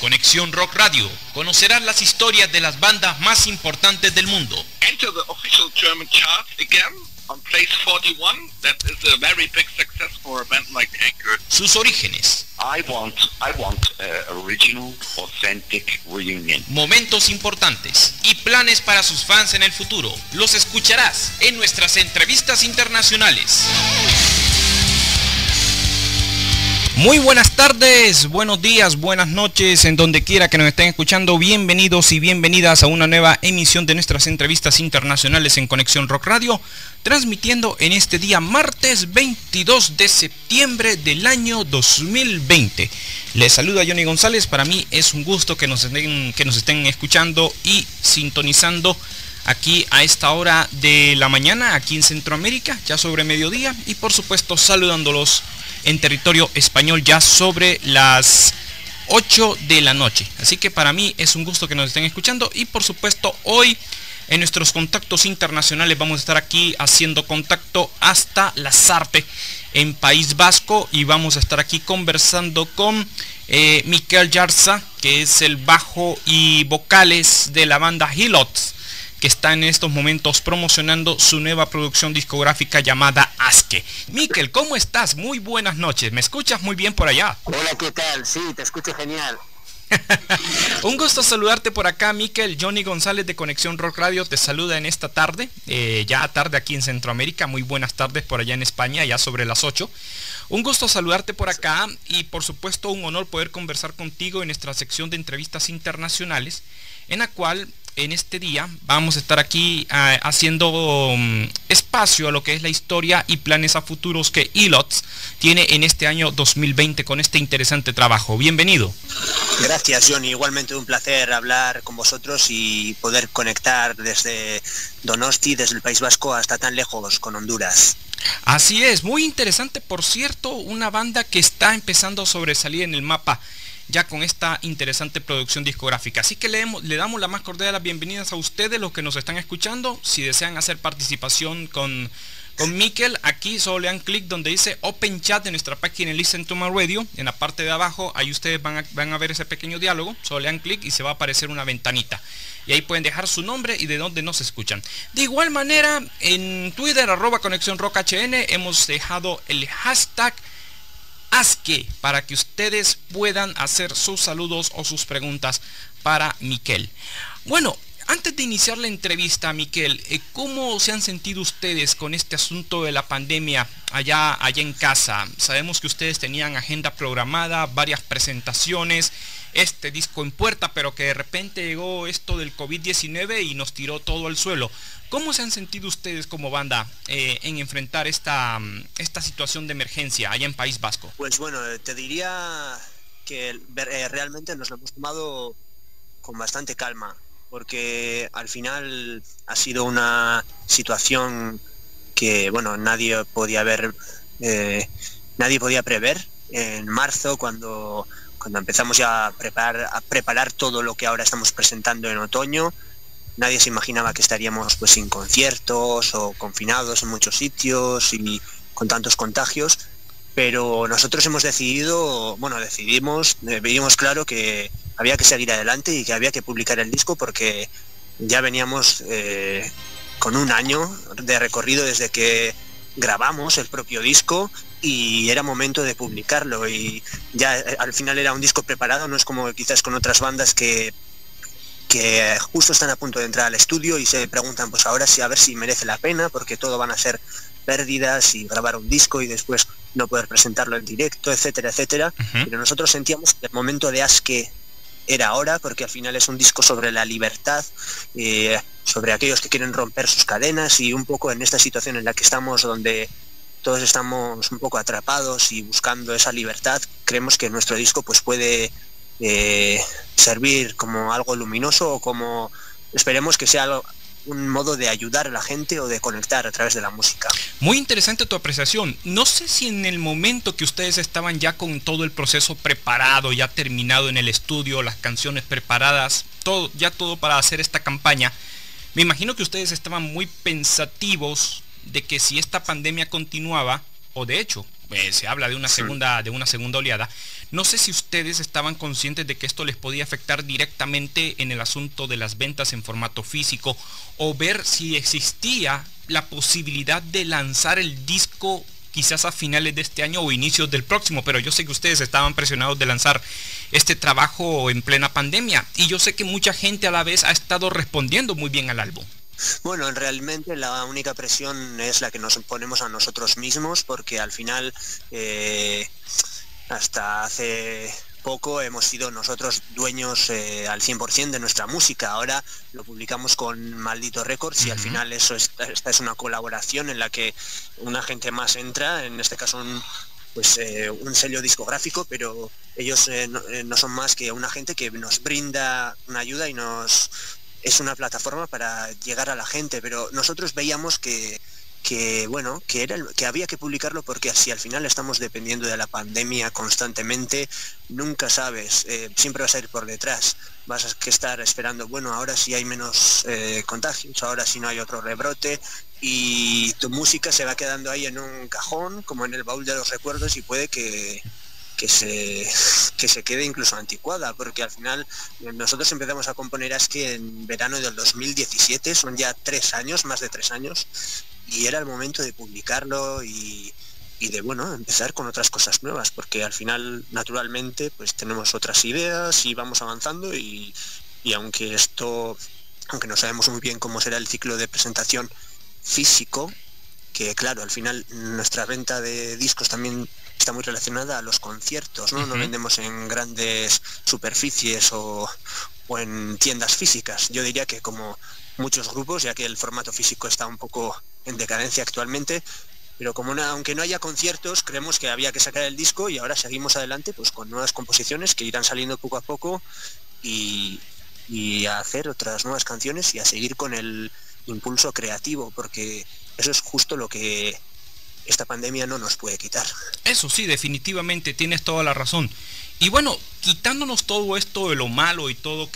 Conexión Rock Radio conocerás las historias de las bandas más importantes del mundo. Enter the official German chart again on place 41. That is a very big success for a band like Anchor. Sus orígenes. I want original, authentic reunion. Momentos importantes y planes para sus fans en el futuro. Los escucharás en nuestras entrevistas internacionales. Muy buenas tardes, buenos días, buenas noches, en donde quiera que nos estén escuchando. Bienvenidos y bienvenidas a una nueva emisión de nuestras entrevistas internacionales en Conexión Rock Radio, transmitiendo en este día martes 22 de septiembre del año 2020. Les saluda Johnny González. Para mí es un gusto que nos estén escuchando y sintonizando aquí a esta hora de la mañana, aquí en Centroamérica, ya sobre mediodía, y por supuesto saludándolos en territorio español ya sobre las 8 de la noche. Así que para mí es un gusto que nos estén escuchando, y por supuesto hoy en nuestros contactos internacionales vamos a estar aquí haciendo contacto hasta la Sarpe en País Vasco, y vamos a estar aquí conversando con Mikel Jarza, que es el bajo y vocales de la banda Helots, que está en estos momentos promocionando su nueva producción discográfica llamada Aske. Mikel, ¿cómo estás? Muy buenas noches. ¿Me escuchas muy bien por allá? Hola, ¿qué tal? Sí, te escucho genial. Un gusto saludarte por acá, Mikel. Johnny González de Conexión Rock Radio te saluda en esta tarde, ya tarde aquí en Centroamérica. Muy buenas tardes por allá en España, ya sobre las 8. Un gusto saludarte por acá, y por supuesto un honor poder conversar contigo en nuestra sección de entrevistas internacionales, en la cual en este día vamos a estar aquí haciendo espacio a lo que es la historia y planes a futuros que Helots tiene en este año 2020 con este interesante trabajo. Bienvenido. Gracias, Johnny. Igualmente un placer hablar con vosotros y poder conectar desde Donosti, desde el País Vasco, hasta tan lejos, con Honduras. Así es, muy interesante, por cierto, una banda que está empezando a sobresalir en el mapa ya con esta interesante producción discográfica. Así que le damos la más cordial de las bienvenidas a ustedes, los que nos están escuchando. Si desean hacer participación con Mikel, aquí solo le dan clic donde dice Open Chat de nuestra página Listen to My Radio. En la parte de abajo, ahí ustedes van a ver ese pequeño diálogo. Solo le dan clic y se va a aparecer una ventanita. Y ahí pueden dejar su nombre y de dónde nos escuchan. De igual manera, en Twitter, @ConexiónRockHN, hemos dejado el hashtag Aske para que ustedes puedan hacer sus saludos o sus preguntas para Mikel. Bueno, antes de iniciar la entrevista, Mikel, ¿cómo se han sentido ustedes con este asunto de la pandemia allá en casa? Sabemos que ustedes tenían agenda programada, varias presentaciones, este disco en puerta, pero que de repente llegó esto del COVID-19 y nos tiró todo al suelo. ¿Cómo se han sentido ustedes como banda en enfrentar esta situación de emergencia allá en País Vasco? Pues bueno, te diría que realmente nos lo hemos tomado con bastante calma, porque al final ha sido una situación que, bueno, nadie podía prever. En marzo, cuando empezamos ya a preparar todo lo que ahora estamos presentando en otoño, nadie se imaginaba que estaríamos pues sin conciertos o confinados en muchos sitios y con tantos contagios, pero nosotros veíamos claro que había que seguir adelante y que había que publicar el disco, porque ya veníamos con un año de recorrido desde que grabamos el propio disco, y era momento de publicarlo, y ya al final era un disco preparado. No es como quizás con otras bandas que justo están a punto de entrar al estudio y se preguntan pues ahora sí, a ver si merece la pena, porque todo van a ser pérdidas y grabar un disco y después no poder presentarlo en directo, etcétera, etcétera. Pero nosotros sentíamos que el momento de Aske era ahora, porque al final es un disco sobre la libertad, sobre aquellos que quieren romper sus cadenas, y un poco en esta situación en la que estamos, donde todos estamos un poco atrapados y buscando esa libertad, creemos que nuestro disco pues puede servir como algo luminoso, o como esperemos que sea un modo de ayudar a la gente o de conectar a través de la música. Muy interesante tu apreciación. No sé si en el momento que ustedes estaban ya con todo el proceso preparado, ya terminado en el estudio, las canciones preparadas, todo para hacer esta campaña, me imagino que ustedes estaban muy pensativos de que si esta pandemia continuaba, o de hecho se habla de una segunda oleada. No sé si ustedes estaban conscientes de que esto les podía afectar directamente en el asunto de las ventas en formato físico, o ver si existía la posibilidad de lanzar el disco quizás a finales de este año o inicios del próximo, pero yo sé que ustedes estaban presionados de lanzar este trabajo en plena pandemia, y yo sé que mucha gente a la vez ha estado respondiendo muy bien al álbum. Bueno, realmente la única presión es la que nos ponemos a nosotros mismos, porque al final hasta hace poco hemos sido nosotros dueños al 100% de nuestra música. Ahora lo publicamos con Maldito Records y al final esta es una colaboración en la que un agente más entra, en este caso un sello discográfico, pero ellos no son más que un agente que nos brinda una ayuda y es una plataforma para llegar a la gente, pero nosotros veíamos que había que publicarlo, porque si al final estamos dependiendo de la pandemia constantemente, nunca sabes, siempre vas a ir por detrás, vas a estar esperando, bueno, ahora sí hay menos contagios, ahora sí no hay otro rebrote, y tu música se va quedando ahí en un cajón, como en el baúl de los recuerdos, y puede que se quede incluso anticuada, porque al final nosotros empezamos a componer Aske en verano del 2017, son ya 3 años, más de 3 años, y era el momento de publicarlo y de empezar con otras cosas nuevas, porque al final naturalmente pues tenemos otras ideas y vamos avanzando, y aunque no sabemos muy bien cómo será el ciclo de presentación físico, que claro, al final nuestra venta de discos también está muy relacionada a los conciertos, ¿no? No vendemos en grandes superficies o en tiendas físicas. Yo diría que como muchos grupos, ya que el formato físico está un poco en decadencia actualmente, pero aunque no haya conciertos, creemos que había que sacar el disco, y ahora seguimos adelante pues con nuevas composiciones que irán saliendo poco a poco, y a hacer otras nuevas canciones y a seguir con el impulso creativo, porque eso es justo lo que esta pandemia no nos puede quitar. Eso sí, definitivamente tienes toda la razón. Y bueno, quitándonos todo esto de lo malo y todo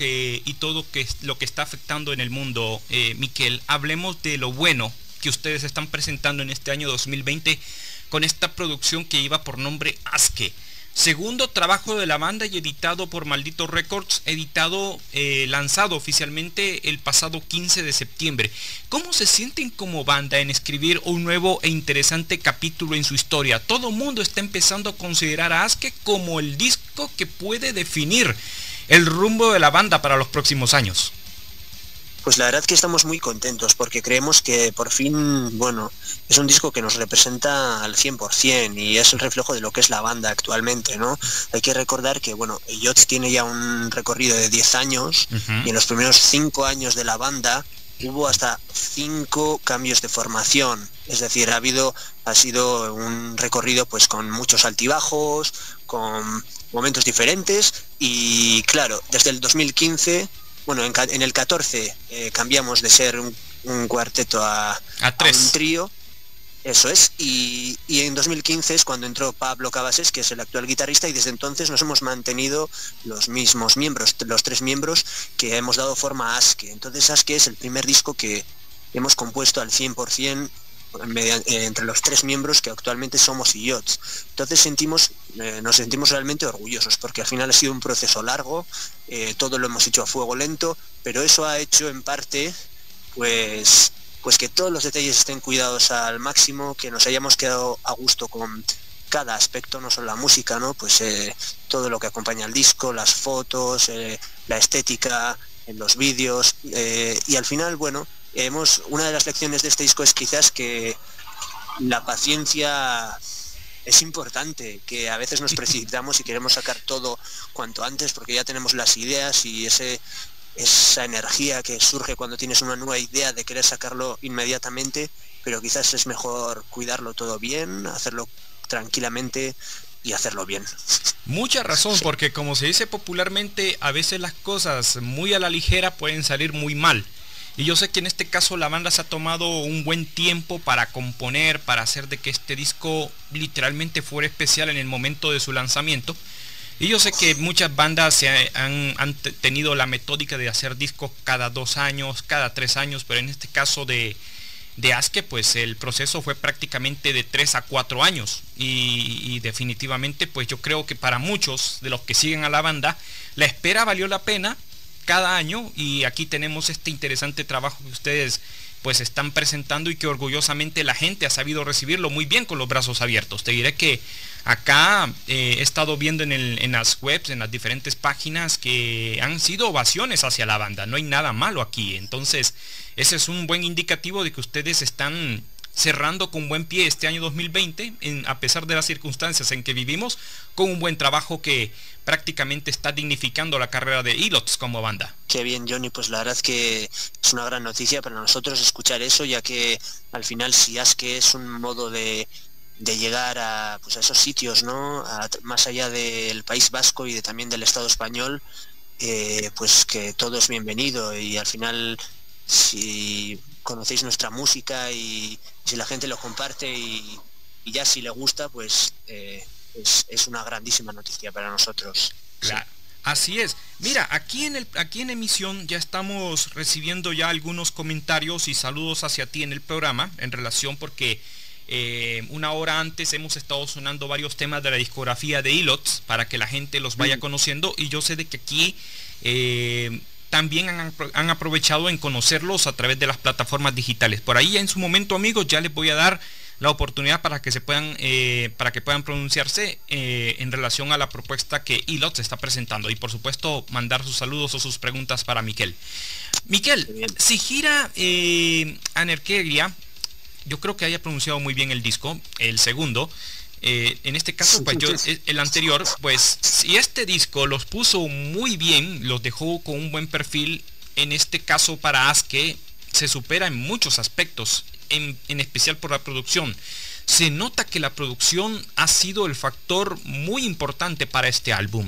lo que está afectando en el mundo, Miquel, hablemos de lo bueno que ustedes están presentando en este año 2020 con esta producción que lleva por nombre Aske. Segundo trabajo de la banda y editado por Maldito Records, lanzado oficialmente el pasado 15 de septiembre. ¿Cómo se sienten como banda en escribir un nuevo e interesante capítulo en su historia? Todo el mundo está empezando a considerar a Aske como el disco que puede definir el rumbo de la banda para los próximos años. Pues la verdad que estamos muy contentos, porque creemos que por fin, es un disco que nos representa al 100% y es el reflejo de lo que es la banda actualmente, ¿no? Hay que recordar que, Yots tiene ya un recorrido de 10 años y en los primeros 5 años de la banda hubo hasta 5 cambios de formación, es decir, ha sido un recorrido pues con muchos altibajos, con momentos diferentes, y claro, desde el 2015... en el 14 cambiamos de ser un cuarteto a un trío, eso es, y en 2015 es cuando entró Pablo Cabasés, que es el actual guitarrista, y desde entonces nos hemos mantenido los mismos miembros, los 3 miembros que hemos dado forma a Aske. Entonces Aske es el primer disco que hemos compuesto al 100% entre los 3 miembros que actualmente somos Yots. Entonces nos sentimos realmente orgullosos, porque al final ha sido un proceso largo, todo lo hemos hecho a fuego lento, pero eso ha hecho en parte pues que todos los detalles estén cuidados al máximo, que nos hayamos quedado a gusto con cada aspecto, no solo la música, ¿no? Pues todo lo que acompaña al disco, las fotos, la estética en los vídeos, y al final, una de las lecciones de este disco es quizás que la paciencia es importante, que a veces nos precipitamos y queremos sacar todo cuanto antes porque ya tenemos las ideas y esa energía que surge cuando tienes una nueva idea de querer sacarlo inmediatamente, pero quizás es mejor cuidarlo todo bien, hacerlo tranquilamente y hacerlo bien. Mucha razón, porque como se dice popularmente, a veces las cosas muy a la ligera pueden salir muy mal. Y yo sé que en este caso la banda se ha tomado un buen tiempo para componer, para hacer de que este disco literalmente fuera especial en el momento de su lanzamiento. Y yo sé que muchas bandas han tenido la metódica de hacer discos cada 2 años, cada 3 años, pero en este caso de de Aske, pues el proceso fue prácticamente de 3 a 4 años y definitivamente pues yo creo que para muchos de los que siguen a la banda la espera valió la pena cada año, y aquí tenemos este interesante trabajo que ustedes pues están presentando y que orgullosamente la gente ha sabido recibirlo muy bien con los brazos abiertos. Te diré que acá he estado viendo en las webs, en las diferentes páginas, que han sido ovaciones hacia la banda. No hay nada malo aquí. Entonces ese es un buen indicativo de que ustedes están cerrando con buen pie este año 2020, a pesar de las circunstancias en que vivimos, con un buen trabajo que prácticamente está dignificando la carrera de Ilots como banda. Qué bien, Johnny, pues la verdad que es una gran noticia para nosotros escuchar eso, ya que al final si Aske es un modo de llegar a, pues a esos sitios, ¿no? Más allá del País Vasco y también del Estado español, pues que todo es bienvenido, y al final si conocéis nuestra música y si la gente lo comparte y ya si le gusta, pues es una grandísima noticia para nosotros. Claro. Sí. Así es. Mira, aquí en emisión ya estamos recibiendo ya algunos comentarios y saludos hacia ti en el programa en relación, porque una hora antes hemos estado sonando varios temas de la discografía de Ilots para que la gente los vaya conociendo, y yo sé de que aquí también han aprovechado en conocerlos a través de las plataformas digitales. Por ahí en su momento, amigos, ya les voy a dar la oportunidad para que puedan pronunciarse en relación a la propuesta que Ilots está presentando, y por supuesto mandar sus saludos o sus preguntas para Miquel. Miquel, si gira Anerkeglia, yo creo que haya pronunciado muy bien el disco, el segundo. En este caso, pues el anterior, pues si este disco los puso muy bien, los dejó con un buen perfil, en este caso para Aske se supera en muchos aspectos, en especial por la producción. Se nota que la producción ha sido el factor muy importante para este álbum.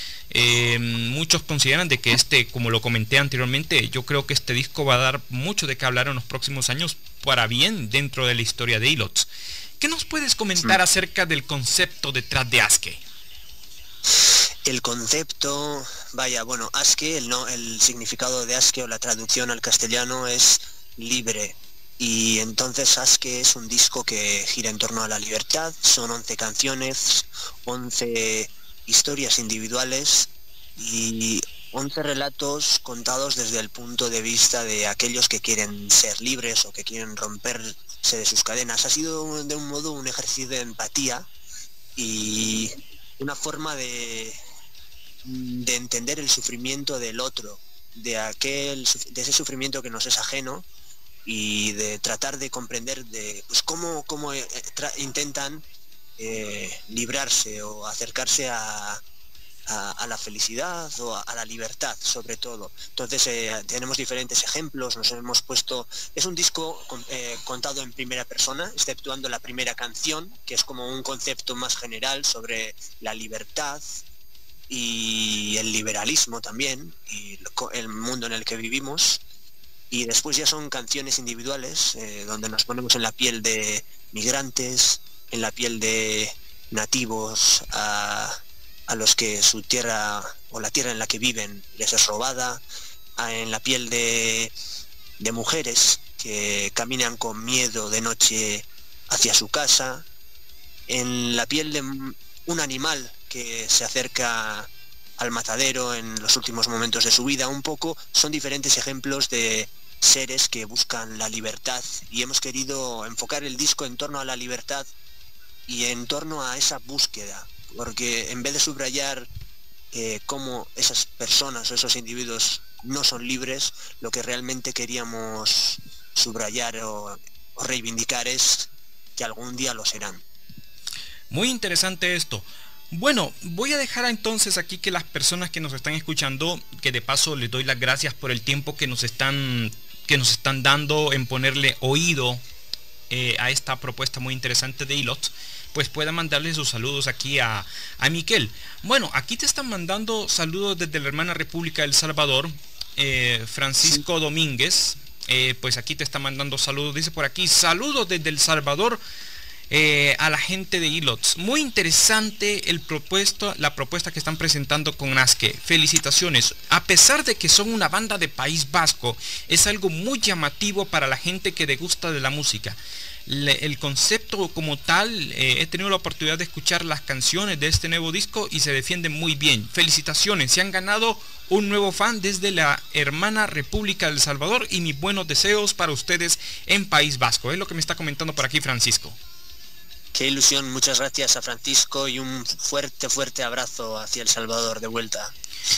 Muchos consideran de que como lo comenté anteriormente, yo creo que este disco va a dar mucho de qué hablar en los próximos años para bien dentro de la historia de Ilots. ¿Qué nos puedes comentar acerca del concepto detrás de Aske? El concepto, vaya, bueno, Aske, el significado de Aske o la traducción al castellano es libre. Y entonces Aske es un disco que gira en torno a la libertad. Son 11 canciones, 11 historias individuales y 11 relatos contados desde el punto de vista de aquellos que quieren ser libres o que quieren romperse de sus cadenas. Ha sido de un modo un ejercicio de empatía y una forma de entender el sufrimiento del otro, de ese sufrimiento que nos es ajeno, y de tratar de comprender pues cómo intentan librarse o acercarse a la felicidad o a la libertad, sobre todo. Entonces tenemos diferentes ejemplos, nos hemos puesto... Es un disco contado en primera persona, exceptuando la primera canción, que es como un concepto más general sobre la libertad y el liberalismo también, y el mundo en el que vivimos. Y después ya son canciones individuales, donde nos ponemos en la piel de migrantes, en la piel de nativos a los que su tierra o la tierra en la que viven les es robada, en la piel de mujeres que caminan con miedo de noche hacia su casa, en la piel de un animal que se acerca al matadero en los últimos momentos de su vida. Un poco son diferentes ejemplos de seres que buscan la libertad, y hemos querido enfocar el disco en torno a la libertad y en torno a esa búsqueda, porque en vez de subrayar cómo esas personas o esos individuos no son libres, lo que realmente queríamos subrayar o reivindicar es que algún día lo serán. Muy interesante esto. Bueno, voy a dejar entonces aquí que las personas que nos están escuchando, que de paso les doy las gracias por el tiempo que nos están dando en ponerle oído a esta propuesta muy interesante de Ilots, pues puedan mandarle sus saludos aquí a Miquel. Bueno, aquí te están mandando saludos desde la hermana República del Salvador, Francisco Domínguez, pues aquí te está mandando saludos, dice por aquí, saludos desde El Salvador, a la gente de ILOTS. Muy interesante la propuesta que están presentando con Nazke. Felicitaciones. A pesar de que son una banda de País Vasco, es algo muy llamativo para la gente que degusta de la música. El concepto como tal, he tenido la oportunidad de escuchar las canciones de este nuevo disco y se defienden muy bien. Felicitaciones, se han ganado un nuevo fan desde la hermana República del Salvador y mis buenos deseos para ustedes en País Vasco. Es lo que me está comentando por aquí Francisco. Qué ilusión, muchas gracias a Francisco y un fuerte abrazo hacia El Salvador de vuelta.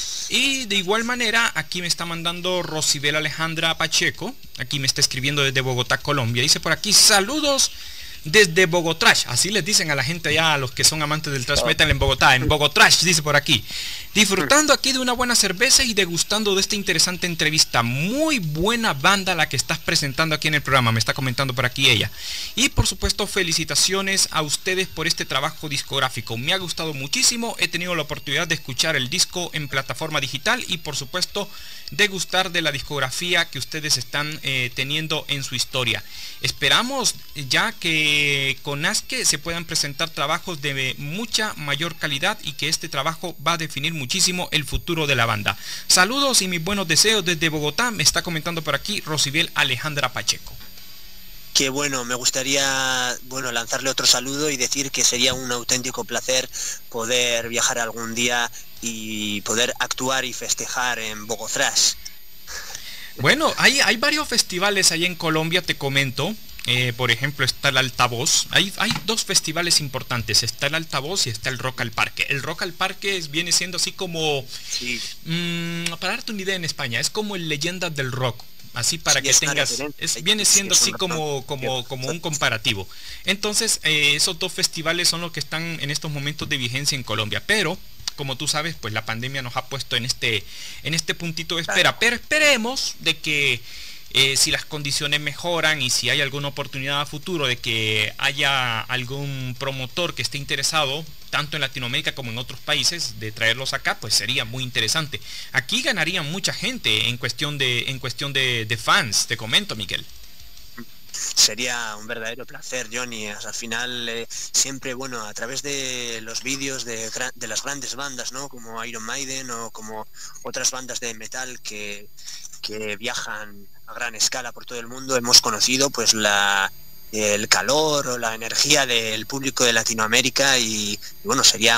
Y de igual manera, aquí me está mandando Rosibel Alejandra Pacheco, aquí me está escribiendo desde Bogotá, Colombia. Dice por aquí, saludos desde Bogotrash, así les dicen a la gente allá, a los que son amantes del thrash metal en Bogotrash, dice por aquí. Disfrutando aquí de una buena cerveza y degustando de esta interesante entrevista. Muy buena banda la que estás presentando aquí en el programa, me está comentando por aquí ella. Y por supuesto, felicitaciones a ustedes por este trabajo discográfico. Me ha gustado muchísimo, he tenido la oportunidad de escuchar el disco en plataforma digital y por supuesto degustar de la discografía que ustedes están teniendo en su historia. Esperamos ya que con Nazke se puedan presentar trabajos de mucha mayor calidad y que este trabajo va a definir muchísimo el futuro de la banda. Saludos y mis buenos deseos desde Bogotá, me está comentando por aquí Rosibel Alejandra Pacheco. Qué bueno, me gustaría lanzarle otro saludo y decir que sería un auténtico placer poder viajar algún día y poder actuar y festejar en Bogotrash. Bueno, hay varios festivales ahí en Colombia, te comento. Por ejemplo, está el Altavoz. Hay dos festivales importantes. Está el Altavoz y está el Rock al Parque. El Rock al Parque viene siendo así como... Sí. Para darte una idea en España, es como el Leyendas del Rock. Así para sí, que tengas... viene siendo así como un comparativo. Entonces, esos dos festivales son los que están en estos momentos de vigencia en Colombia. Pero... como tú sabes, pues la pandemia nos ha puesto en este puntito de espera. Pero esperemos de que si las condiciones mejoran y si hay alguna oportunidad a futuro de que haya algún promotor que esté interesado, tanto en Latinoamérica como en otros países, de traerlos acá, pues sería muy interesante. Aquí ganaría mucha gente en cuestión de fans, te comento, Miguel. Sería un verdadero placer, Johnny. Al final siempre, a través de los vídeos de las grandes bandas, ¿no? Como Iron Maiden o como otras bandas de metal que viajan a gran escala por todo el mundo, hemos conocido pues el calor o la energía del público de Latinoamérica y sería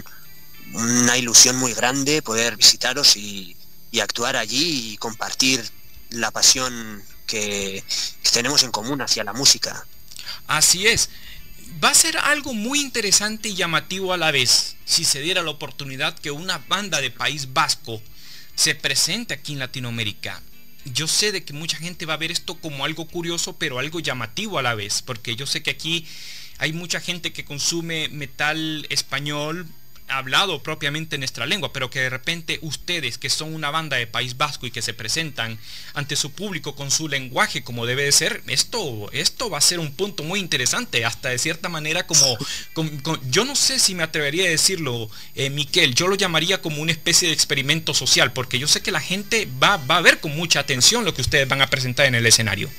una ilusión muy grande poder visitaros y actuar allí y compartir la pasión que tenemos en común hacia la música. Así es. Va a ser algo muy interesante y llamativo a la vez si se diera la oportunidad que una banda de País Vasco se presente aquí en Latinoamérica. Yo sé de que mucha gente va a ver esto como algo curioso, pero algo llamativo a la vez, porque yo sé que aquí hay mucha gente que consume metal español hablado propiamente en nuestra lengua, pero que de repente ustedes, que son una banda de País Vasco y que se presentan ante su público con su lenguaje como debe de ser, esto va a ser un punto muy interesante, hasta de cierta manera como yo no sé si me atrevería a decirlo, Miquel, yo lo llamaría como una especie de experimento social, porque yo sé que la gente va a ver con mucha atención lo que ustedes van a presentar en el escenario.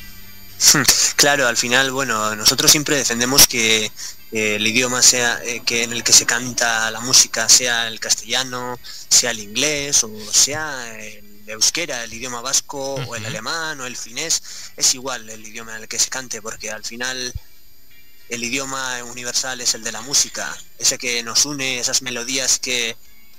Claro, al final, nosotros siempre defendemos que el idioma sea que en el que se canta la música sea el castellano, sea el inglés o sea el euskera, el idioma vasco o el alemán o el finés, es igual el idioma en el que se cante, porque al final el idioma universal es el de la música, ese que nos une, esas melodías que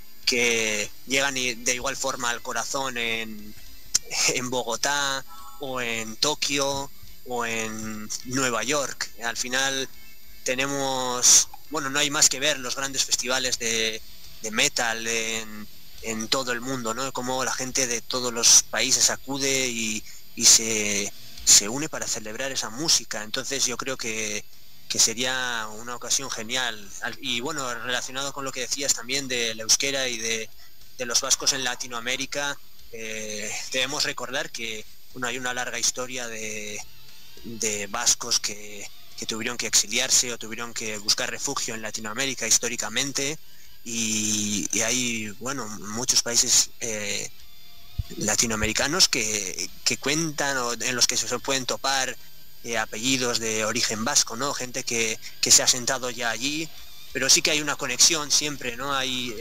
llegan de igual forma al corazón en Bogotá o en Tokio o en Nueva York. Al final tenemos, no hay más que ver los grandes festivales de metal en todo el mundo, ¿no? Como la gente de todos los países acude y se une para celebrar esa música. Entonces yo creo que sería una ocasión genial. Y relacionado con lo que decías también del euskera y de los vascos en Latinoamérica, debemos recordar que hay una larga historia de vascos que tuvieron que exiliarse o tuvieron que buscar refugio en Latinoamérica históricamente y hay muchos países latinoamericanos que cuentan o en los que se pueden topar apellidos de origen vasco, ¿no? Gente que se ha sentado ya allí, pero sí que hay una conexión siempre, ¿no?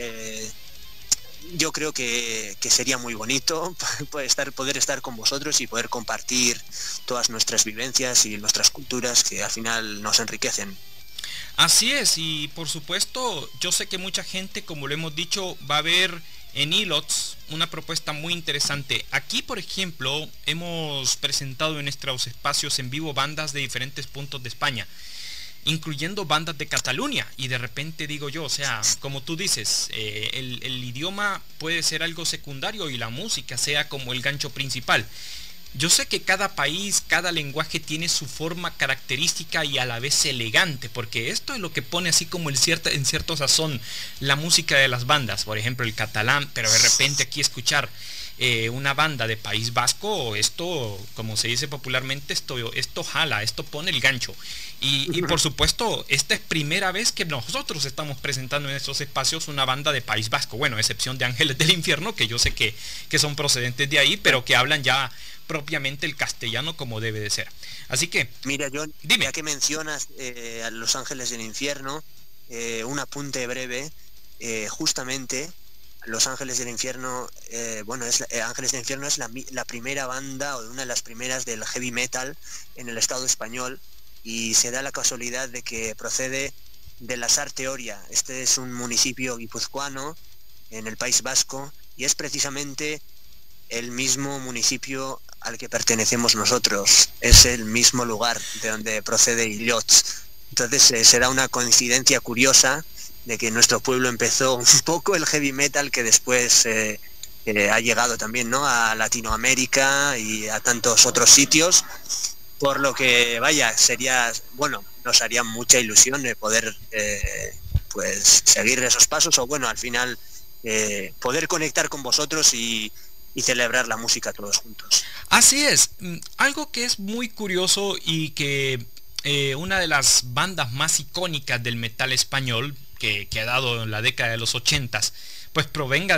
Yo creo que sería muy bonito poder estar con vosotros y poder compartir todas nuestras vivencias y nuestras culturas que al final nos enriquecen. Así es, y por supuesto, yo sé que mucha gente, como lo hemos dicho, va a ver en ILOTS una propuesta muy interesante. Aquí, por ejemplo, hemos presentado en nuestros espacios en vivo bandas de diferentes puntos de España, incluyendo bandas de Cataluña, y de repente digo yo, o sea, como tú dices, el idioma puede ser algo secundario y la música sea como el gancho principal. Yo sé que cada país, cada lenguaje tiene su forma característica y a la vez elegante, porque esto es lo que pone así como en cierto sazón la música de las bandas. Por ejemplo, el catalán, pero de repente aquí escuchar una banda de País Vasco, esto, como se dice popularmente, esto jala, esto pone el gancho. Y por supuesto, esta es primera vez que nosotros estamos presentando en estos espacios una banda de País Vasco, bueno, a excepción de Ángeles del Infierno, que yo sé que son procedentes de ahí, pero que hablan ya propiamente el castellano como debe de ser. Así que, mira, John, dime. Ya que mencionas a Los Ángeles del Infierno, un apunte breve, justamente Los Ángeles del Infierno, Ángeles del Infierno es la primera banda, o una de las primeras del heavy metal en el Estado español, y se da la casualidad de que procede de la Sarte Oria. Este es un municipio guipuzcoano en el País Vasco, y es precisamente el mismo municipio al que pertenecemos nosotros, es el mismo lugar de donde procede ILOTS. Entonces será una coincidencia curiosa de que nuestro pueblo empezó un poco el heavy metal, que después ha llegado también, ¿no?, a Latinoamérica y a tantos otros sitios, por lo que vaya, nos haría mucha ilusión de poder pues seguir esos pasos, o bueno, al final poder conectar con vosotros y celebrar la música todos juntos. Así es, algo que es muy curioso y que una de las bandas más icónicas del metal español que ha dado en la década de los 80s, pues provenga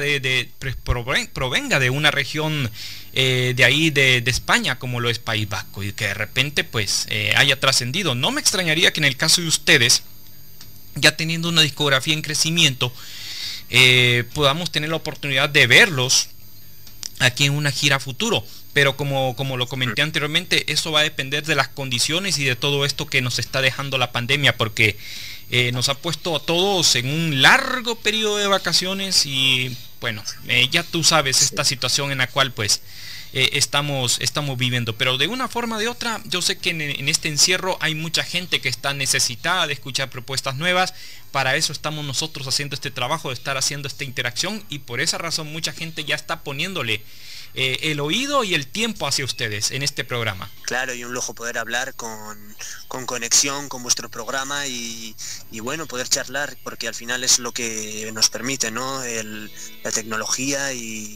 de una región de ahí de España, como lo es País Vasco, y que de repente pues haya trascendido. No me extrañaría que en el caso de ustedes, ya teniendo una discografía en crecimiento, podamos tener la oportunidad de verlos aquí en una gira futuro, pero como lo comenté anteriormente, eso va a depender de las condiciones y de todo esto que nos está dejando la pandemia, porque nos ha puesto a todos en un largo periodo de vacaciones y bueno, ya tú sabes esta situación en la cual pues estamos viviendo, pero de una forma o de otra, yo sé que en este encierro hay mucha gente que está necesitada de escuchar propuestas nuevas. Para eso estamos nosotros haciendo este trabajo, de estar haciendo esta interacción, y por esa razón mucha gente ya está poniéndole el oído y el tiempo hacia ustedes en este programa. Claro, y un lujo poder hablar con conexión con vuestro programa y bueno, poder charlar, porque al final es lo que nos permite, ¿no?, la tecnología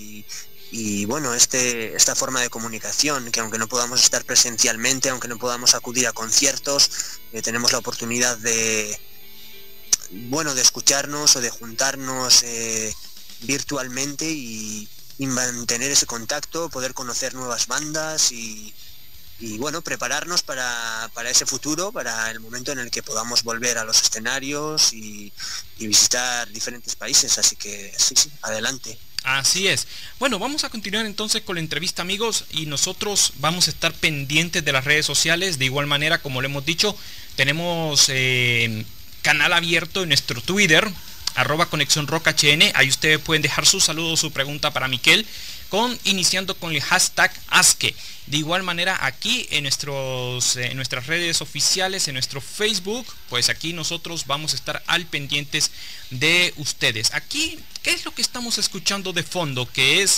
y bueno, esta forma de comunicación, que aunque no podamos estar presencialmente, aunque no podamos acudir a conciertos, tenemos la oportunidad de escucharnos o de juntarnos virtualmente y mantener ese contacto, poder conocer nuevas bandas y bueno, prepararnos para ese futuro, para el momento en el que podamos volver a los escenarios y visitar diferentes países. Así que sí, adelante. Así es. Bueno, vamos a continuar entonces con la entrevista, amigos, y nosotros vamos a estar pendientes de las redes sociales. De igual manera, como lo hemos dicho, tenemos canal abierto en nuestro Twitter, @ConexiónRockHN. Ahí ustedes pueden dejar su saludo, su pregunta para Miquel, iniciando con el hashtag Aske. De igual manera, aquí en nuestras redes oficiales, en nuestro Facebook, pues aquí nosotros vamos a estar al pendientes de ustedes. Aquí, ¿qué es lo que estamos escuchando de fondo? Que es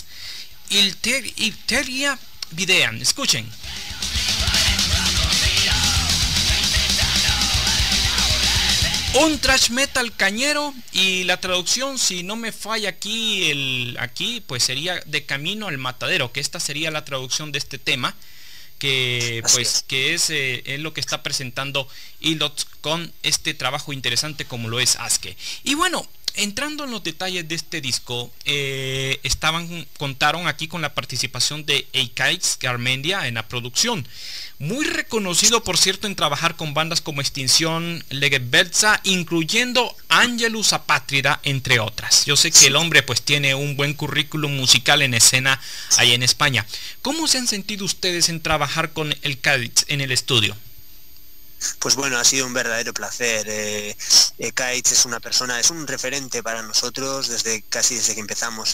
Ilteria Videan. Escuchen. Un thrash metal cañero, y la traducción, si no me falla aquí pues sería De Camino al Matadero, que esta sería la traducción de este tema, que pues que es lo que está presentando ILOTS con este trabajo interesante como lo es Aske. Y bueno, entrando en los detalles de este disco, contaron aquí con la participación de Eikaitz Garmendia en la producción. Muy reconocido, por cierto, en trabajar con bandas como Extinción, Legebelza, incluyendo Angelus Apátrida, entre otras. Yo sé que el hombre pues tiene un buen currículum musical en escena ahí en España. ¿Cómo se han sentido ustedes en trabajar con Eikaitz en el estudio? Pues bueno, ha sido un verdadero placer. Eikaitz es una persona, es un referente para nosotros casi desde que empezamos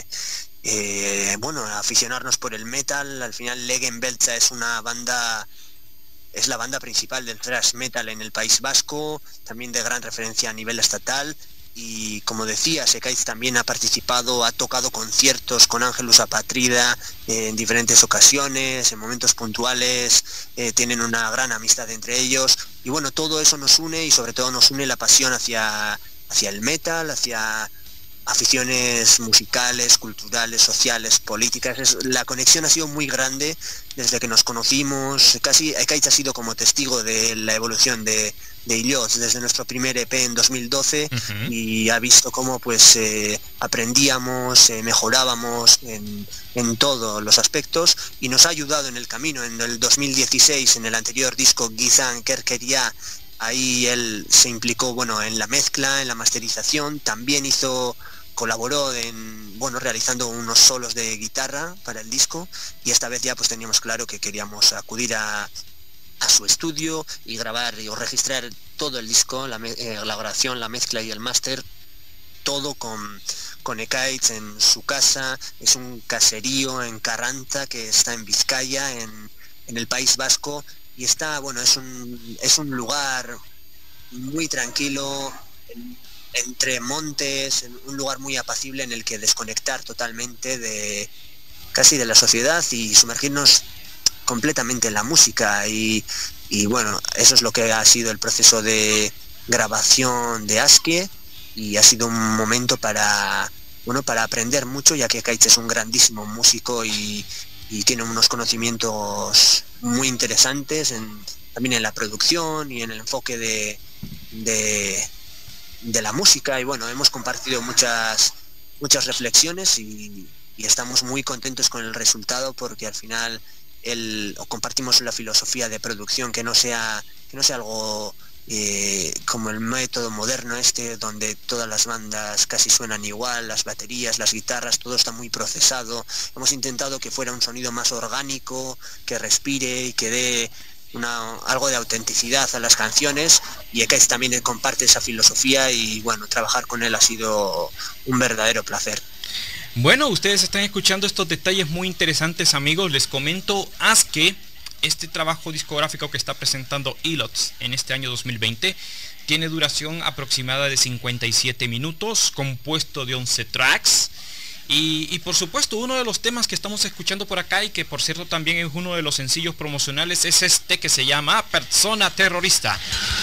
a aficionarnos por el metal. Al final Legebelza es la banda principal del thrash metal en el País Vasco, también de gran referencia a nivel estatal. Y como decía, Eikaitz también ha tocado conciertos con Angelus Apátrida en diferentes ocasiones, en momentos puntuales, tienen una gran amistad entre ellos, y bueno, todo eso nos une, y sobre todo nos une la pasión hacia el metal, hacia aficiones musicales, culturales, sociales, políticas. La conexión ha sido muy grande desde que nos conocimos. Casi Eikaitz ha sido como testigo de la evolución de Illots desde nuestro primer EP en 2012, y ha visto cómo pues aprendíamos, mejorábamos en todos los aspectos, y nos ha ayudado en el camino. En el 2016, en el anterior disco Gizan Kerkeria, ahí él se implicó en la mezcla, en la masterización, también colaboró realizando unos solos de guitarra para el disco, y esta vez ya pues teníamos claro que queríamos acudir a su estudio y grabar o registrar todo el disco, la grabación, la mezcla y el máster, todo con Eikaitz en su casa. Es un caserío en Carranza, que está en Vizcaya, en el País Vasco, y está, es un lugar muy tranquilo, entre montes, un lugar muy apacible en el que desconectar totalmente casi de la sociedad y sumergirnos completamente en la música. Y eso es lo que ha sido el proceso de grabación de Askie, y ha sido un momento para aprender mucho, ya que Eikaitz es un grandísimo músico y tiene unos conocimientos muy interesantes también en la producción y en el enfoque de la música. Y hemos compartido muchas reflexiones, y estamos muy contentos con el resultado, porque al final compartimos la filosofía de producción, que no sea algo como el método moderno donde todas las bandas casi suenan igual, las baterías, las guitarras, todo está muy procesado. Hemos intentado que fuera un sonido más orgánico, que respire y que dé algo de autenticidad a las canciones, y Eikaitz también comparte esa filosofía, y trabajar con él ha sido un verdadero placer. Bueno, ustedes están escuchando estos detalles muy interesantes, amigos. Les comento, Askie, este trabajo discográfico que está presentando Illots en este año 2020, tiene duración aproximada de 57 minutos, compuesto de 11 tracks. Y por supuesto, uno de los temas que estamos escuchando por acá, y que por cierto también es uno de los sencillos promocionales, es este que se llama Persona Terrorista.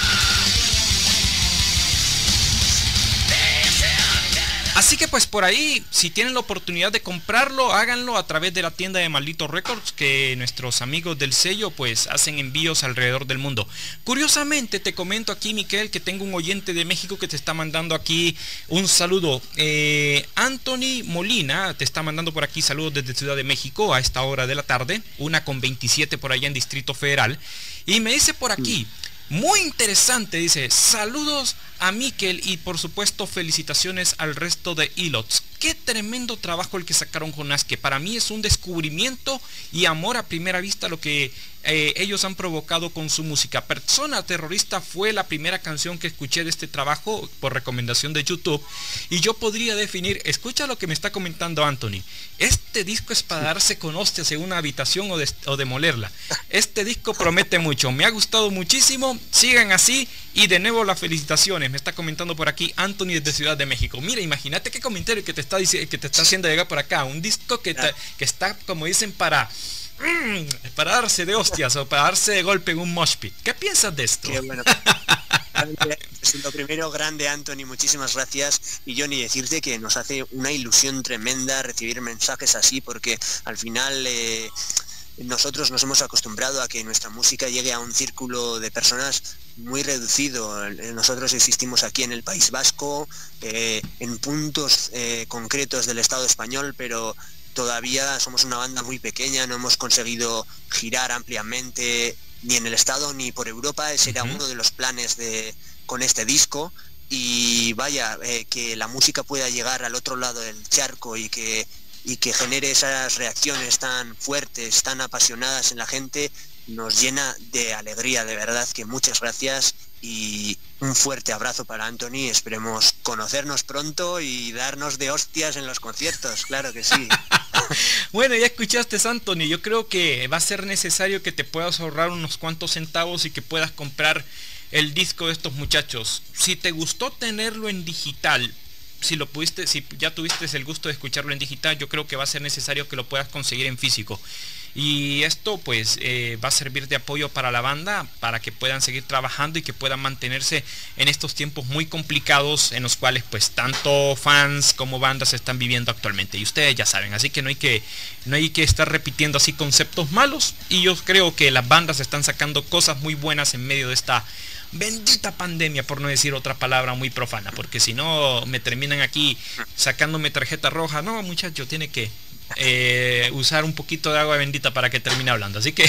Así que pues por ahí, si tienen la oportunidad de comprarlo, háganlo a través de la tienda de Maldito Records, que nuestros amigos del sello pues hacen envíos alrededor del mundo. Curiosamente te comento aquí, Miquel, que tengo un oyente de México que te está mandando aquí un saludo. Anthony Molina te está mandando por aquí saludos desde Ciudad de México a esta hora de la tarde, 1:27 por allá en Distrito Federal, y me dice por aquí: muy interesante, dice, saludos a Miquel, y por supuesto felicitaciones al resto de Illots. Qué tremendo trabajo el que sacaron con Askie. Para mí es un descubrimiento y amor a primera vista lo que ellos han provocado con su música. Persona Terrorista fue la primera canción que escuché de este trabajo por recomendación de YouTube, y yo podría definir, escucha lo que me está comentando Anthony, este disco es para darse con hostias en una habitación o demolerla. Este disco promete mucho, me ha gustado muchísimo, sigan así, y de nuevo las felicitaciones, me está comentando por aquí Anthony desde Ciudad de México. Mira, imagínate qué comentario que te está haciendo llegar por acá, un disco que está, como dicen, para darse de hostias o para darse de golpe en un mosh pit. ¿Qué piensas de esto? Qué bueno. Lo primero, grande Anthony, muchísimas gracias. Y yo ni decirte que nos hace una ilusión tremenda recibir mensajes así, porque al final nosotros nos hemos acostumbrado a que nuestra música llegue a un círculo de personas muy reducido. Nosotros existimos aquí en el País Vasco, en puntos concretos del Estado español, pero todavía somos una banda muy pequeña, no hemos conseguido girar ampliamente ni en el Estado ni por Europa. Ese era uno de los planes con este disco. Y vaya, que la música pueda llegar al otro lado del charco y que genere esas reacciones tan fuertes, tan apasionadas en la gente, nos llena de alegría, de verdad que muchas gracias y un fuerte abrazo para Anthony. Esperemos conocernos pronto y darnos de hostias en los conciertos, claro que sí. Bueno, ya escuchaste, Anthony, yo creo que va a ser necesario que te puedas ahorrar unos cuantos centavos y que puedas comprar el disco de estos muchachos. Si te gustó tenerlo en digital, si ya tuviste el gusto de escucharlo en digital, yo creo que va a ser necesario que lo puedas conseguir en físico. Y esto pues va a servir de apoyo para la banda, para que puedan seguir trabajando y que puedan mantenerse en estos tiempos muy complicados en los cuales pues tanto fans como bandas están viviendo actualmente, y ustedes ya saben, así que no hay que estar repitiendo así conceptos malos, y yo creo que las bandas están sacando cosas muy buenas en medio de esta bendita pandemia, por no decir otra palabra muy profana, porque si no me terminan aquí sacándome tarjeta roja. No, muchacho, tiene que usar un poquito de agua bendita para que termine hablando, así que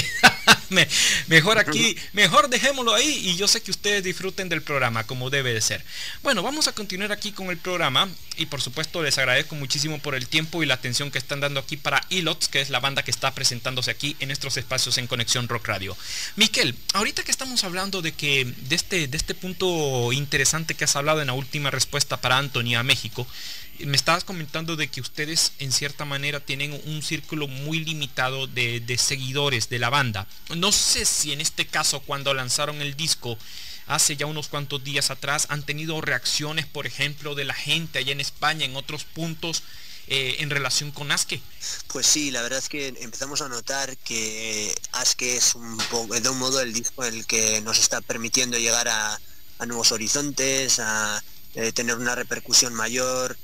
mejor dejémoslo ahí, y yo sé que ustedes disfruten del programa como debe de ser. Bueno, vamos a continuar aquí con el programa, y por supuesto les agradezco muchísimo por el tiempo y la atención que están dando aquí para Ilots, que es la banda que está presentándose aquí en nuestros espacios en Conexión Rock Radio. Miquel, ahorita que estamos hablando de este punto interesante que has hablado en la última respuesta para Anthony a México, me estabas comentando de que ustedes en cierta manera tienen un círculo muy limitado de seguidores de la banda. No sé si en este caso, cuando lanzaron el disco hace ya unos cuantos días atrás, han tenido reacciones, por ejemplo, de la gente allá en España, en otros puntos, en relación con Aske. Pues sí, la verdad es que empezamos a notar que Aske es de un modo el disco en el que nos está permitiendo llegar a nuevos horizontes, a tener una repercusión mayor,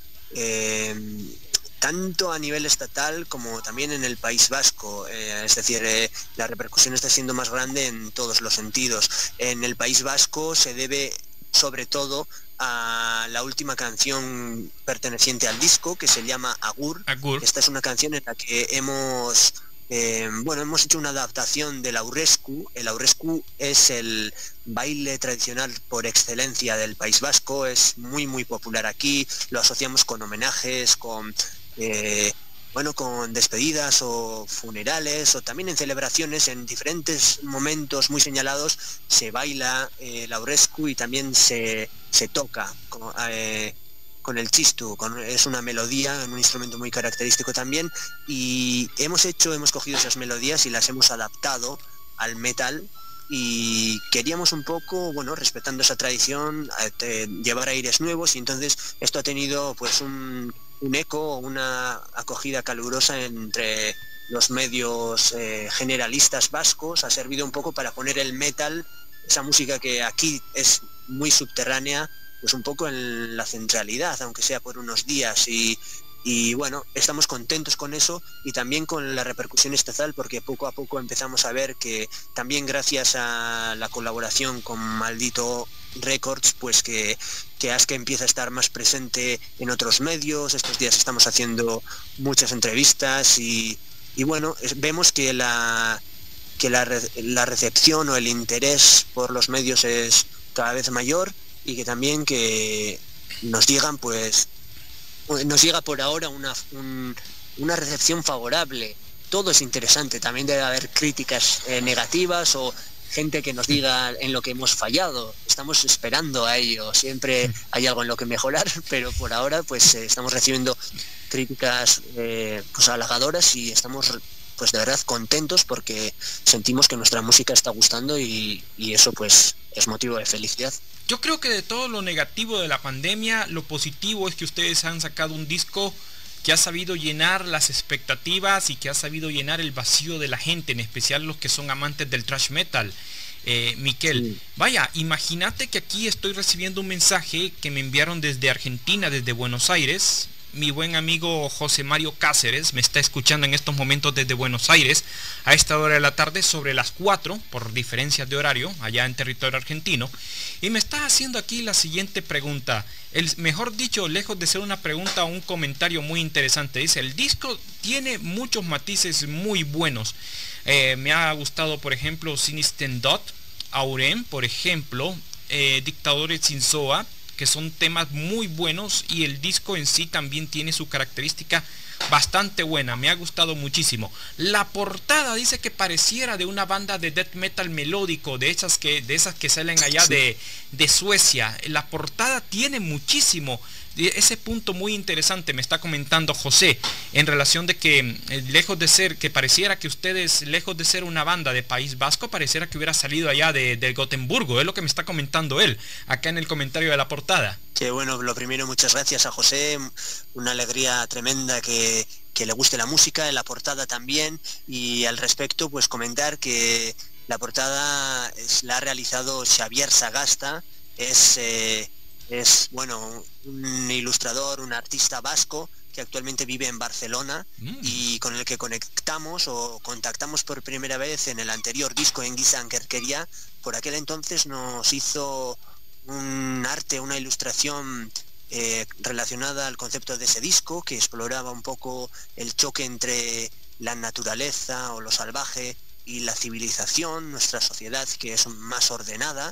tanto a nivel estatal como también en el País Vasco. Es decir, la repercusión está siendo más grande en todos los sentidos. En el País Vasco se debe sobre todo a la última canción perteneciente al disco, que se llama Agur. Esta es una canción en la que hemos hecho una adaptación del Aurresku. El Aurresku es el baile tradicional por excelencia del País Vasco, es muy muy popular aquí, lo asociamos con homenajes, con despedidas o funerales, o también en celebraciones, en diferentes momentos muy señalados se baila el Aurresku, y también se toca con el chistu, es una melodía, un instrumento muy característico también, y hemos cogido esas melodías y las hemos adaptado al metal, y queríamos un poco, respetando esa tradición, llevar aires nuevos, y entonces esto ha tenido pues un eco, una acogida calurosa entre los medios generalistas vascos. Ha servido un poco para poner el metal, esa música que aquí es muy subterránea, pues un poco en la centralidad, aunque sea por unos días, y bueno, estamos contentos con eso, y también con la repercusión estatal, porque poco a poco empezamos a ver que también gracias a la colaboración con Maldito Records, pues que Aske empieza a estar más presente en otros medios. Estos días estamos haciendo muchas entrevistas y bueno, vemos que la recepción o el interés por los medios es cada vez mayor, y que también que nos llega por ahora una recepción favorable. Todo es interesante, también debe haber críticas negativas o gente que nos diga en lo que hemos fallado. Estamos esperando a ello, siempre hay algo en lo que mejorar, pero por ahora pues estamos recibiendo críticas halagadoras, y estamos pues de verdad contentos porque sentimos que nuestra música está gustando, y eso pues es motivo de felicidad. Yo creo que de todo lo negativo de la pandemia, lo positivo es que ustedes han sacado un disco que ha sabido llenar las expectativas y que ha sabido llenar el vacío de la gente, en especial los que son amantes del thrash metal. Miquel, vaya, imagínate que aquí estoy recibiendo un mensaje que me enviaron desde Argentina, desde Buenos Aires, mi buen amigo José Mario Cáceres me está escuchando en estos momentos desde Buenos Aires a esta hora de la tarde, sobre las 4 por diferencias de horario allá en territorio argentino, y me está haciendo aquí la siguiente pregunta, mejor dicho, lejos de ser una pregunta, un comentario muy interesante. Dice: el disco tiene muchos matices muy buenos, me ha gustado por ejemplo Sinistendot, Auren por ejemplo, Dictadores sin Soa, que son temas muy buenos, y el disco en sí también tiene su característica bastante buena, me ha gustado muchísimo. La portada dice que pareciera de una banda de death metal melódico, de esas que salen allá de Suecia. La portada tiene muchísimo, ese punto muy interesante me está comentando José, en relación de que lejos de ser, que pareciera que ustedes, lejos de ser una banda de País Vasco, pareciera que hubiera salido allá de Gotemburgo, es lo que me está comentando él, acá en el comentario de la portada. Que bueno, lo primero, muchas gracias a José, una alegría tremenda que le guste la música, en la portada también, y al respecto pues comentar que la portada la ha realizado Xavier Sagasta, es bueno, un ilustrador, un artista vasco que actualmente vive en Barcelona y con el que contactamos por primera vez en el anterior disco, en Gizankerkeria. Por aquel entonces nos hizo un arte, una ilustración relacionada al concepto de ese disco, que exploraba un poco el choque entre la naturaleza o lo salvaje y la civilización, nuestra sociedad que es más ordenada,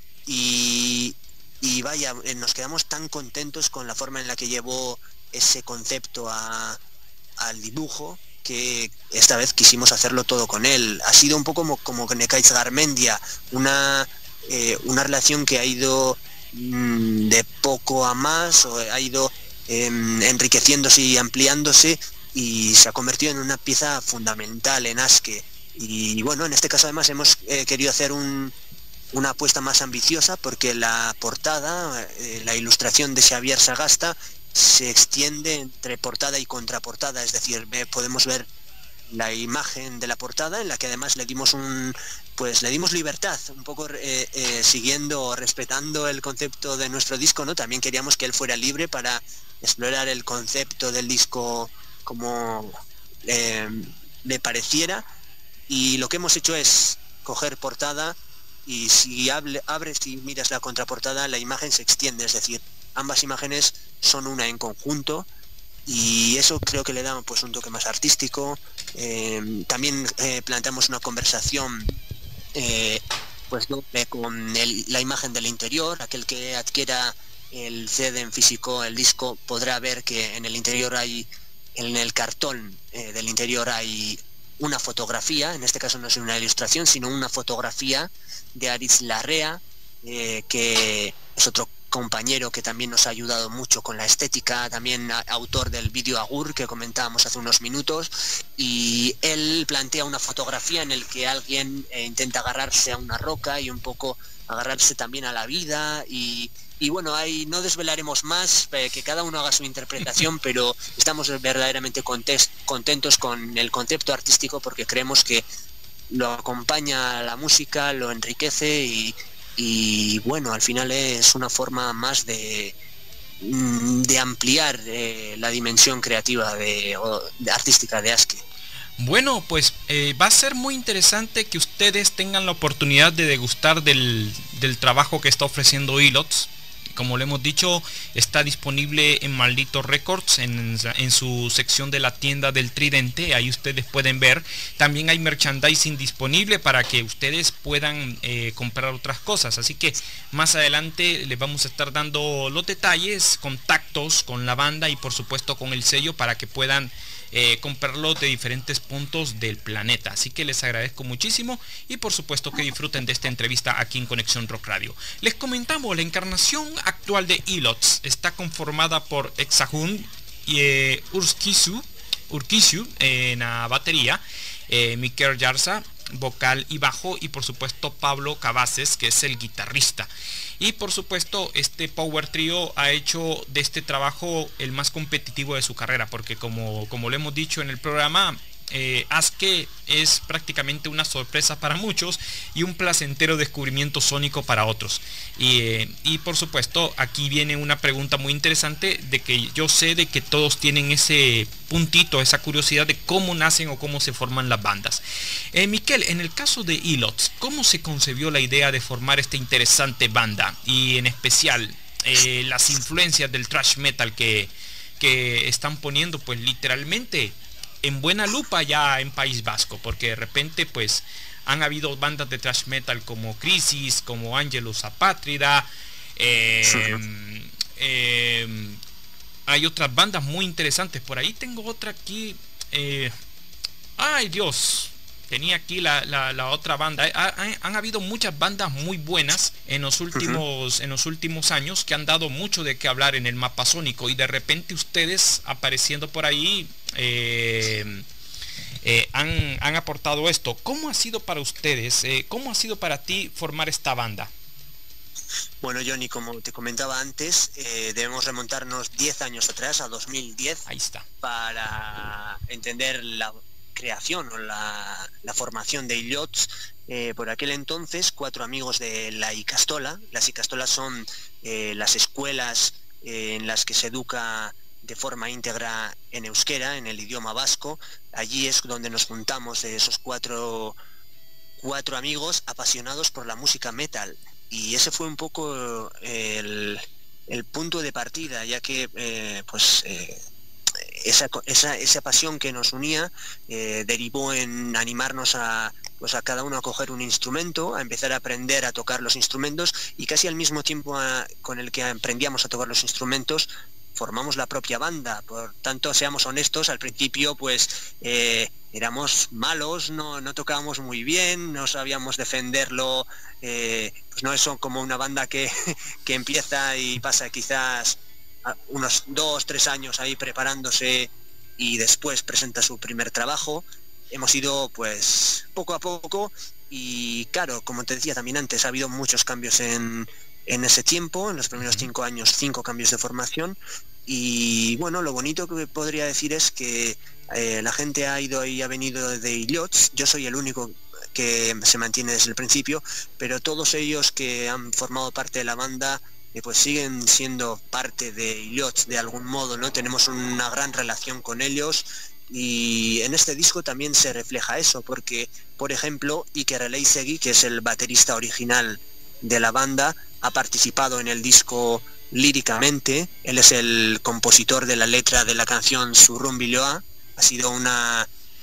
y vaya, nos quedamos tan contentos con la forma en la que llevó ese concepto al dibujo, que esta vez quisimos hacerlo todo con él. Ha sido un poco como con Ekaitz Garmendia, una relación que ha ido de poco a más, o ha ido enriqueciéndose y ampliándose, y se ha convertido en una pieza fundamental en Aske. Y bueno, en este caso además hemos querido hacer una apuesta más ambiciosa, porque la portada, la ilustración de Xavier Sagasta, se extiende entre portada y contraportada, es decir, podemos ver la imagen de la portada, en la que además le dimos libertad, un poco siguiendo, respetando el concepto de nuestro disco, ¿no? También queríamos que él fuera libre para explorar el concepto del disco como le pareciera, y lo que hemos hecho es coger portada, y si abres y miras la contraportada, la imagen se extiende, es decir, ambas imágenes son una en conjunto, y eso creo que le da pues un toque más artístico. También planteamos una conversación con la imagen del interior. Aquel que adquiera el CD en físico, el disco, podrá ver que en el interior en el cartón del interior hay una fotografía, en este caso no es una ilustración, sino una fotografía de Aritz Larrea, que es otro compañero que también nos ha ayudado mucho con la estética, también autor del vídeo Agur que comentábamos hace unos minutos, y él plantea una fotografía en el que alguien intenta agarrarse a una roca y un poco agarrarse también a la vida, y bueno, ahí no desvelaremos más, que cada uno haga su interpretación, pero estamos verdaderamente contentos con el concepto artístico, porque creemos que lo acompaña a la música, lo enriquece, y bueno, al final es una forma más de ampliar la dimensión creativa artística de Aske. Bueno, pues va a ser muy interesante que ustedes tengan la oportunidad de degustar del trabajo que está ofreciendo Ilots. Como le hemos dicho, está disponible en Maldito Records, en su sección de la tienda del Tridente. Ahí ustedes pueden ver. También hay merchandising disponible para que ustedes puedan comprar otras cosas. Así que más adelante les vamos a estar dando los detalles, contactos con la banda y por supuesto con el sello, para que puedan comprarlo de diferentes puntos del planeta. Así que les agradezco muchísimo, y por supuesto que disfruten de esta entrevista aquí en Conexión Rock Radio. Les comentamos, la encarnación actual de Ilots está conformada por Exahun y Urkisu en la batería, Mikel Yarza vocal y bajo, y por supuesto Pablo Cabaces, que es el guitarrista. Y por supuesto este Power Trio ha hecho de este trabajo el más competitivo de su carrera, porque como lo hemos dicho en el programa, Aske es prácticamente una sorpresa para muchos y un placentero descubrimiento sónico para otros. Y por supuesto, aquí viene una pregunta muy interesante, de que yo sé de que todos tienen ese puntito, esa curiosidad de cómo nacen o cómo se forman las bandas. Miquel, en el caso de Ilots, ¿cómo se concebió la idea de formar esta interesante banda? Y en especial, las influencias del thrash metal que están poniendo pues literalmente en buena lupa ya en País Vasco, porque de repente pues han habido bandas de thrash metal como Crisis, como Angelus Apátrida, hay otras bandas muy interesantes. Por ahí tengo otra aquí, ay Dios, tenía aquí la otra banda. Han habido muchas bandas muy buenas en los últimos años que han dado mucho de qué hablar en el mapa sónico, y de repente ustedes apareciendo por ahí han aportado esto. ¿Cómo ha sido para ustedes? ¿Cómo ha sido para ti formar esta banda? Bueno, Johnny, como te comentaba antes, debemos remontarnos 10 años atrás, a 2010. Ahí está. Para entender la creación o la formación de Ilots. Por aquel entonces, 4 amigos de la Ikastola. Las Ikastolas son las escuelas en las que se educa de forma íntegra en euskera, en el idioma vasco. Allí es donde nos juntamos esos cuatro amigos apasionados por la música metal. Y ese fue un poco el punto de partida, ya que esa pasión que nos unía derivó en animarnos a cada uno a coger un instrumento, a empezar a aprender a tocar los instrumentos, y casi al mismo tiempo con el que aprendíamos a tocar los instrumentos, formamos la propia banda. Por tanto, seamos honestos, al principio pues éramos malos, no tocábamos muy bien, no sabíamos defenderlo, pues no es como una banda que empieza y pasa quizás unos 2-3 años ahí preparándose y después presenta su primer trabajo. Hemos ido pues poco a poco, y claro, como te decía también antes, ha habido muchos cambios en ese tiempo, en los primeros 5 años, 5 cambios de formación. Y bueno, lo bonito que podría decir es que la gente ha ido y ha venido de Ilots. Yo soy el único que se mantiene desde el principio, pero todos ellos que han formado parte de la banda pues siguen siendo parte de Ilots de algún modo, ¿no? Tenemos una gran relación con ellos, y en este disco también se refleja eso, porque, por ejemplo, Iker Eleizegi, que es el baterista original de la banda, ha participado en el disco líricamente. Él es el compositor de la letra de la canción Zurrunbiloa. Ha sido una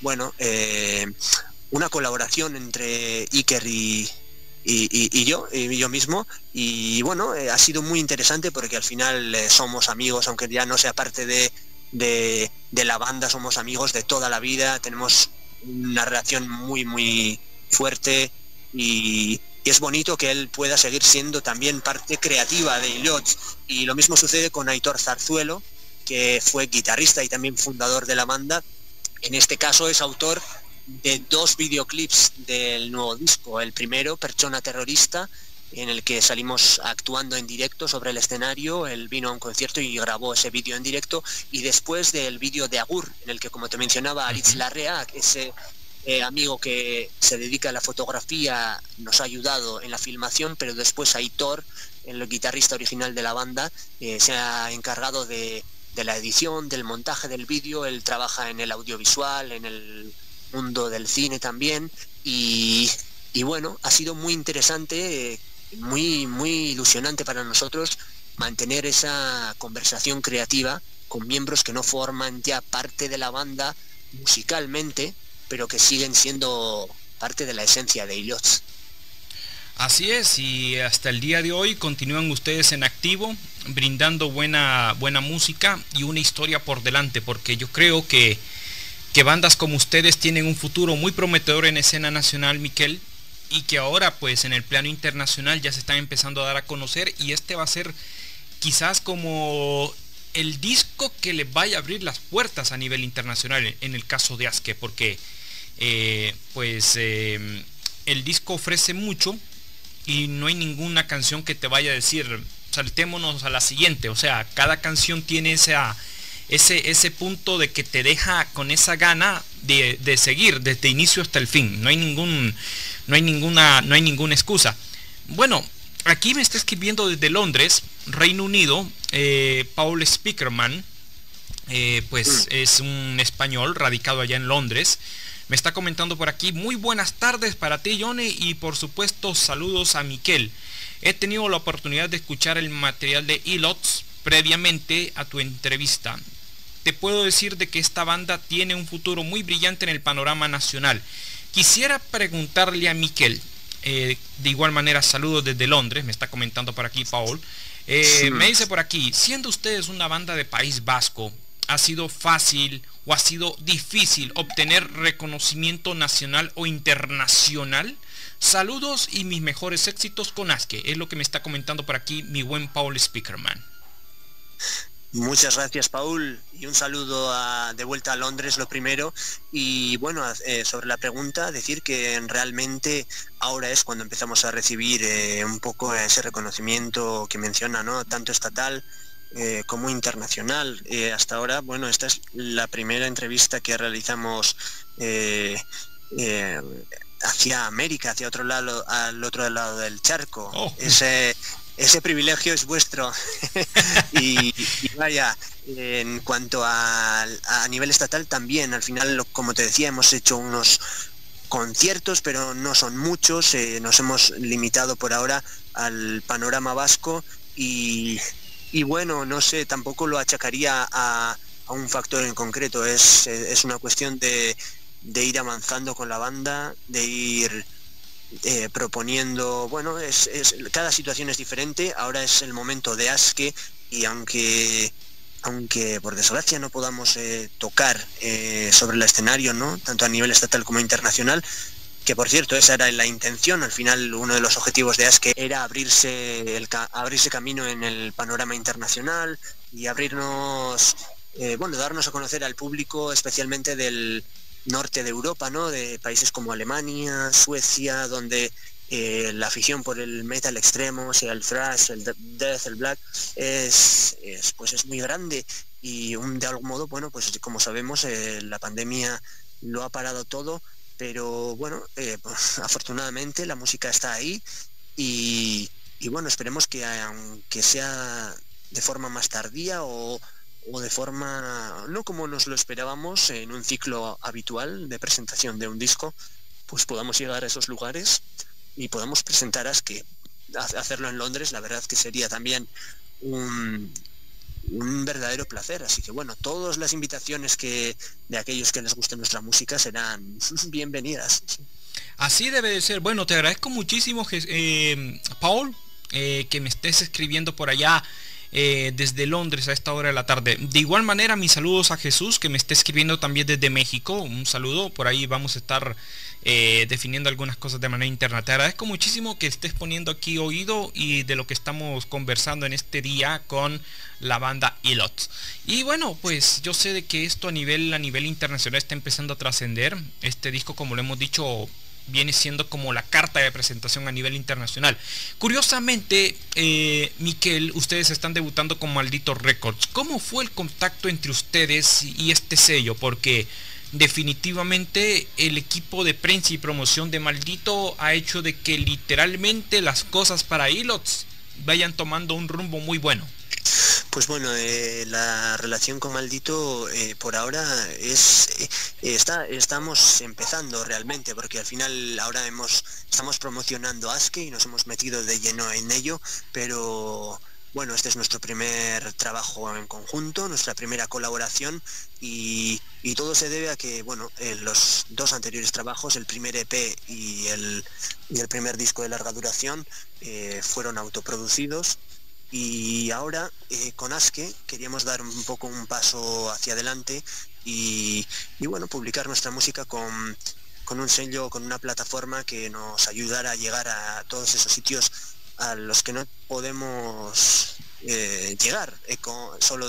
colaboración entre Iker y yo mismo, y bueno, ha sido muy interesante porque al final somos amigos, aunque ya no sea parte de la banda, somos amigos de toda la vida, tenemos una relación muy muy fuerte, y es bonito que él pueda seguir siendo también parte creativa de Ilots. Y lo mismo sucede con Aitor Zarzuelo, que fue guitarrista y también fundador de la banda. En este caso es autor de 2 videoclips del nuevo disco. El primero, Persona Terrorista, en el que salimos actuando en directo sobre el escenario. Él vino a un concierto y grabó ese vídeo en directo. Y después del vídeo de Agur, en el que, como te mencionaba, Aritz Larrea, ese amigo que se dedica a la fotografía, nos ha ayudado en la filmación, pero después Aitor, el guitarrista original de la banda, se ha encargado de la edición, del montaje del vídeo. Él trabaja en el audiovisual, en el mundo del cine también, y bueno, ha sido muy interesante, muy muy ilusionante para nosotros mantener esa conversación creativa con miembros que no forman ya parte de la banda musicalmente, pero que siguen siendo parte de la esencia de Ilots. Así es, y hasta el día de hoy continúan ustedes en activo, brindando buena música y una historia por delante, porque yo creo que bandas como ustedes tienen un futuro muy prometedor en escena nacional, Miquel, y que ahora pues en el plano internacional ya se están empezando a dar a conocer, y este va a ser quizás como el disco que les vaya a abrir las puertas a nivel internacional en el caso de Aske, porque el disco ofrece mucho y no hay ninguna canción que te vaya a decir saltémonos a la siguiente. O sea, cada canción tiene ese punto de que te deja con esa gana de seguir desde inicio hasta el fin. No hay ninguna excusa. Bueno, aquí me está escribiendo desde Londres, Reino Unido, Paul Speakerman, pues es un español radicado allá en Londres. Me está comentando por aquí: muy buenas tardes para ti, Johnny, y por supuesto saludos a Miquel. He tenido la oportunidad de escuchar el material de Ilots previamente a tu entrevista. Te puedo decir de que esta banda tiene un futuro muy brillante en el panorama nacional. Quisiera preguntarle a Miquel, de igual manera saludos desde Londres, me está comentando por aquí Paul. Me dice por aquí: siendo ustedes una banda de País Vasco, ¿ha sido fácil o ha sido difícil obtener reconocimiento nacional o internacional? Saludos y mis mejores éxitos con Aske. Es lo que me está comentando por aquí mi buen Paul Speakerman. Muchas gracias, Paul, y un saludo de vuelta a Londres, lo primero. Y bueno, sobre la pregunta, decir que realmente ahora es cuando empezamos a recibir un poco ese reconocimiento que menciona, ¿no? Tanto estatal como internacional. Hasta ahora, bueno, esta es la primera entrevista que realizamos hacia América, hacia otro lado, al otro lado del charco. Oh. Ese privilegio es vuestro. y vaya, en cuanto a nivel estatal también, al final, como te decía, hemos hecho unos conciertos, pero no son muchos. Nos hemos limitado por ahora al panorama vasco y bueno, no sé, tampoco lo achacaría a un factor en concreto. Es una cuestión de ir avanzando con la banda, de ir proponiendo. Bueno, cada situación es diferente. Ahora es el momento de Aske, y aunque por desgracia no podamos tocar sobre el escenario, ¿no? Tanto a nivel estatal como internacional, que por cierto esa era la intención. Al final uno de los objetivos de Aske era abrirse camino en el panorama internacional y abrirnos, darnos a conocer al público, especialmente del norte de Europa, ¿no? De países como Alemania, Suecia, donde la afición por el metal extremo, sea el thrash, el death, el black, es muy grande. Y de algún modo, bueno, pues como sabemos, la pandemia lo ha parado todo, pero bueno, pues, afortunadamente la música está ahí y bueno, esperemos que aunque sea de forma más tardía o de forma no como nos lo esperábamos en un ciclo habitual de presentación de un disco, pues podamos llegar a esos lugares y podamos presentar Aske. Hacerlo en Londres, la verdad que sería también un verdadero placer. Así que bueno, todas las invitaciones de aquellos que les guste nuestra música serán bienvenidas. Así debe de ser. Bueno, te agradezco muchísimo, Paul, que me estés escribiendo por allá desde Londres a esta hora de la tarde. De igual manera, mis saludos a Jesús, que me está escribiendo también desde México. Un saludo, por ahí vamos a estar definiendo algunas cosas de manera interna. Te agradezco muchísimo que estés poniendo aquí oído y de lo que estamos conversando en este día con la banda Ilots. Y bueno, pues yo sé de que esto a nivel internacional está empezando a trascender. Este disco, como lo hemos dicho, viene siendo como la carta de presentación a nivel internacional. Curiosamente, Miquel, ustedes están debutando con Maldito Records. ¿Cómo fue el contacto entre ustedes y este sello? Porque definitivamente el equipo de prensa y promoción de Maldito ha hecho de que literalmente las cosas para Ilots vayan tomando un rumbo muy bueno. Pues bueno, la relación con Maldito por ahora estamos empezando realmente, porque al final ahora estamos promocionando Aske y nos hemos metido de lleno en ello, pero bueno, este es nuestro primer trabajo en conjunto, nuestra primera colaboración, y todo se debe a que, bueno, los dos anteriores trabajos, el primer EP y el primer disco de larga duración, fueron autoproducidos. Y ahora con Aske queríamos dar un poco un paso hacia adelante y bueno, publicar nuestra música con un sello, con una plataforma que nos ayudara a llegar a todos esos sitios a los que no podemos llegar solo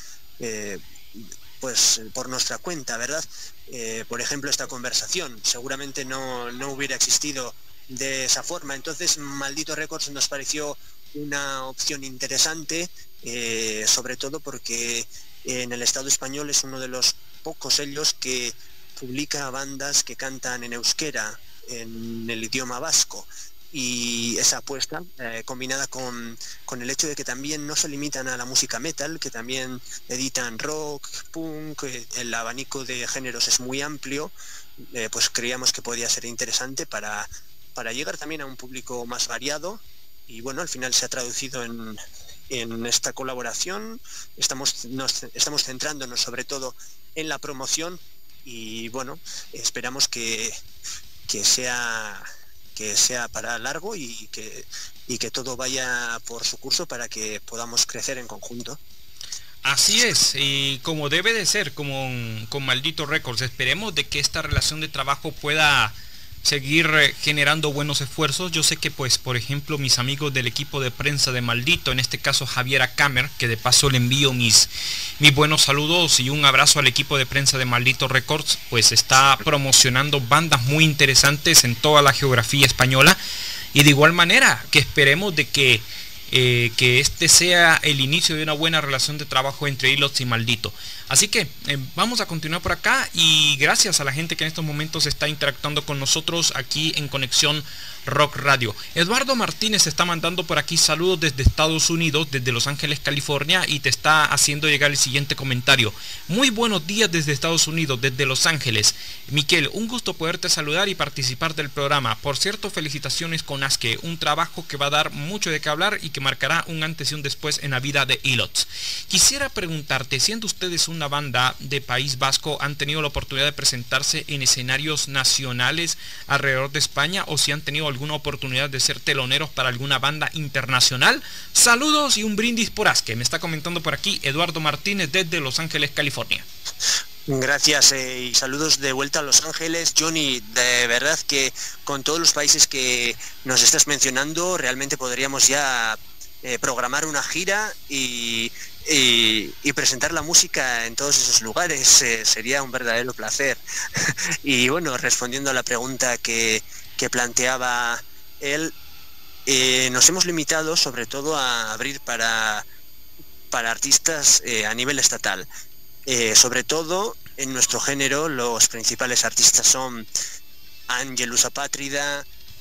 pues por nuestra cuenta, ¿verdad? Por ejemplo, esta conversación seguramente no hubiera existido de esa forma. Entonces Maldito Records nos pareció una opción interesante, sobre todo porque en el Estado español es uno de los pocos sellos que publica bandas que cantan en euskera, en el idioma vasco, y esa apuesta combinada con el hecho de que también no se limitan a la música metal, que también editan rock, punk, el abanico de géneros es muy amplio, pues creíamos que podía ser interesante para llegar también a un público más variado. Y bueno, al final se ha traducido en esta colaboración. Estamos centrándonos sobre todo en la promoción y bueno, esperamos que sea para largo y que todo vaya por su curso para que podamos crecer en conjunto. Así es, y como debe de ser, como con Maldito Records, esperemos de que esta relación de trabajo pueda seguir generando buenos esfuerzos. Yo sé que pues por ejemplo mis amigos del equipo de prensa de Maldito, en este caso Javier Acamer, que de paso le envío mis buenos saludos y un abrazo al equipo de prensa de Maldito Records, pues está promocionando bandas muy interesantes en toda la geografía española, y de igual manera que esperemos de que este sea el inicio de una buena relación de trabajo entre Ilots y Maldito. Así que vamos a continuar por acá, y gracias a la gente que en estos momentos está interactuando con nosotros aquí en Conexión Rock Radio. Eduardo Martínez está mandando por aquí saludos desde Estados Unidos, desde Los Ángeles, California, y te está haciendo llegar el siguiente comentario. Muy buenos días desde Estados Unidos, desde Los Ángeles. Miquel, un gusto poderte saludar y participar del programa. Por cierto, felicitaciones con Aske, un trabajo que va a dar mucho de qué hablar y que marcará un antes y un después en la vida de Ilots. Quisiera preguntarte, siendo ustedes una banda de País Vasco, ¿han tenido la oportunidad de presentarse en escenarios nacionales alrededor de España, o si han tenido alguna oportunidad de ser teloneros para alguna banda internacional? Saludos y un brindis por Aske, me está comentando por aquí Eduardo Martínez desde Los Ángeles, California. Gracias y saludos de vuelta a Los Ángeles. Johnny, de verdad que con todos los países que nos estás mencionando realmente podríamos ya programar una gira y presentar la música en todos esos lugares. Sería un verdadero placer. Y bueno, respondiendo a la pregunta que planteaba él, nos hemos limitado sobre todo a abrir para artistas a nivel estatal. Sobre todo en nuestro género los principales artistas son Angelus Apátrida,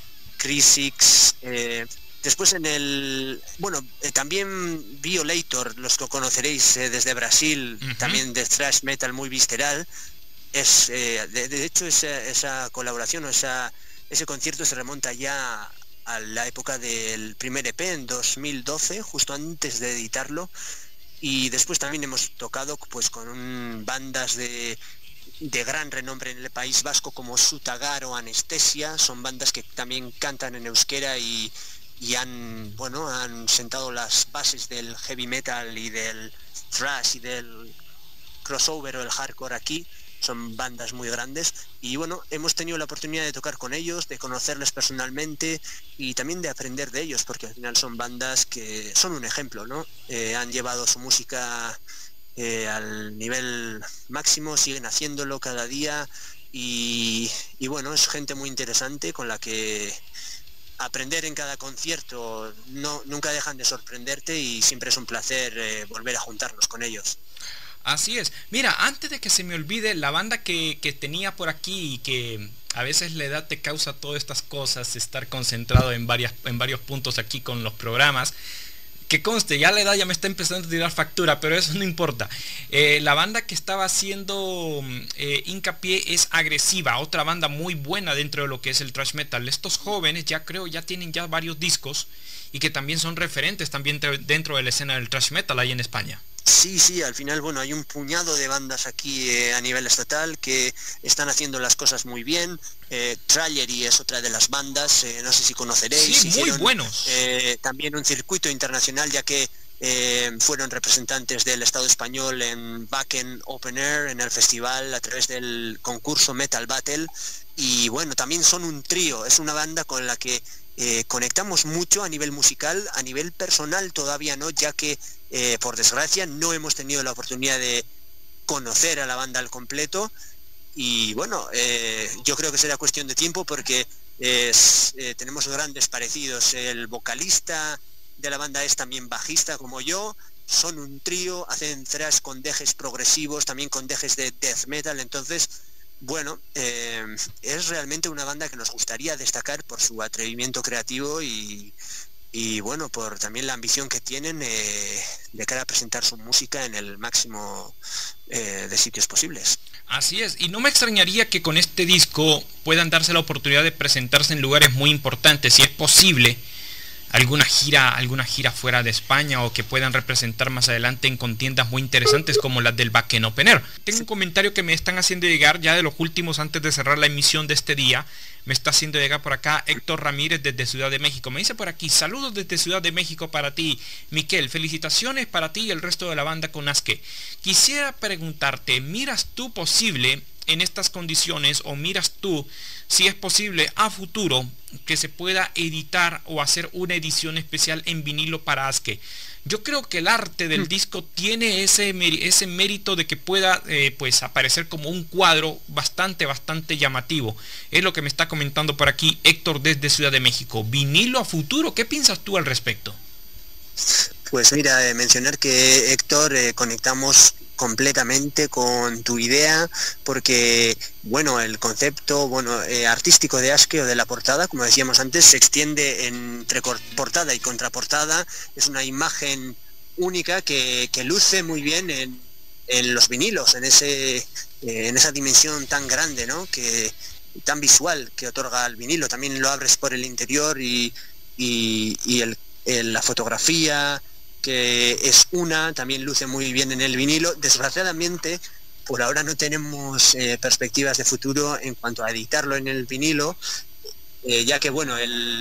Crisix, después también Violator, los que conoceréis desde Brasil, también de thrash metal muy visceral. De hecho esa colaboración o ese concierto se remonta ya a la época del primer EP en 2012, justo antes de editarlo. Y después también hemos tocado pues con bandas de gran renombre en el País Vasco como Sutagar o Anestesia. Son bandas que también cantan en euskera y han sentado las bases del heavy metal y del thrash y del crossover o el hardcore aquí. Son bandas muy grandes y bueno, hemos tenido la oportunidad de tocar con ellos, de conocerles personalmente y también de aprender de ellos, porque al final son bandas que son un ejemplo, ¿no? Han llevado su música al nivel máximo, siguen haciéndolo cada día y bueno, es gente muy interesante con la que aprender en cada concierto. Nunca dejan de sorprenderte y siempre es un placer volver a juntarnos con ellos. Así es. Mira, antes de que se me olvide, la banda que tenía por aquí y que a veces la edad te causa todas estas cosas, estar concentrado en varios puntos aquí con los programas, que conste, ya la edad ya me está empezando a tirar factura, pero eso no importa. La banda que estaba haciendo hincapié es Agresiva, otra banda muy buena dentro de lo que es el thrash metal. Estos jóvenes ya tienen ya varios discos y que también son referentes también dentro de la escena del thrash metal ahí en España. Sí, al final, bueno, hay un puñado de bandas aquí a nivel estatal que están haciendo las cosas muy bien. Tragedy es otra de las bandas, no sé si conoceréis. Sí, muy buenos. También un circuito internacional, ya que fueron representantes del Estado español en Wacken Open Air, en el festival, a través del concurso Metal Battle. Y bueno, también son un trío, es una banda con la que conectamos mucho a nivel musical. A nivel personal todavía no, ya que por desgracia no hemos tenido la oportunidad de conocer a la banda al completo y bueno, yo creo que será cuestión de tiempo porque tenemos grandes parecidos. El vocalista de la banda es también bajista como yo, son un trío, hacen thrash con dejes progresivos, también con dejes de death metal, entonces Bueno, es realmente una banda que nos gustaría destacar por su atrevimiento creativo y bueno, por también la ambición que tienen de cara a presentar su música en el máximo de sitios posibles. Así es, y no me extrañaría que con este disco puedan darse la oportunidad de presentarse en lugares muy importantes, si es posible, alguna gira fuera de España, o que puedan representar más adelante en contiendas muy interesantes como las del Wacken Open Air. Tengo un comentario que me están haciendo llegar, ya de los últimos antes de cerrar la emisión de este día. Me está haciendo llegar por acá Héctor Ramírez desde Ciudad de México. Me dice por aquí: saludos desde Ciudad de México para ti, Miquel. Felicitaciones para ti y el resto de la banda con Aske. Quisiera preguntarte, ¿miras tú posible en estas condiciones, o miras tú si es posible a futuro que se pueda editar o hacer una edición especial en vinilo para Aske? Yo creo que el arte del disco tiene ese mérito de que pueda pues aparecer como un cuadro bastante llamativo. Es lo que me está comentando por aquí Héctor desde Ciudad de México. ¿Vinilo a futuro? ¿Qué piensas tú al respecto? Pues mira, mencionar que, Héctor, conectamos completamente con tu idea, porque bueno, el concepto artístico de Aske, o de la portada, como decíamos antes, se extiende entre portada y contraportada. Es una imagen única que luce muy bien en los vinilos, en esa dimensión tan grande, ¿no?, que tan visual que otorga el vinilo. También lo abres por el interior y la fotografía, que es también luce muy bien en el vinilo. Desgraciadamente, por ahora no tenemos perspectivas de futuro en cuanto a editarlo en el vinilo, ya que bueno,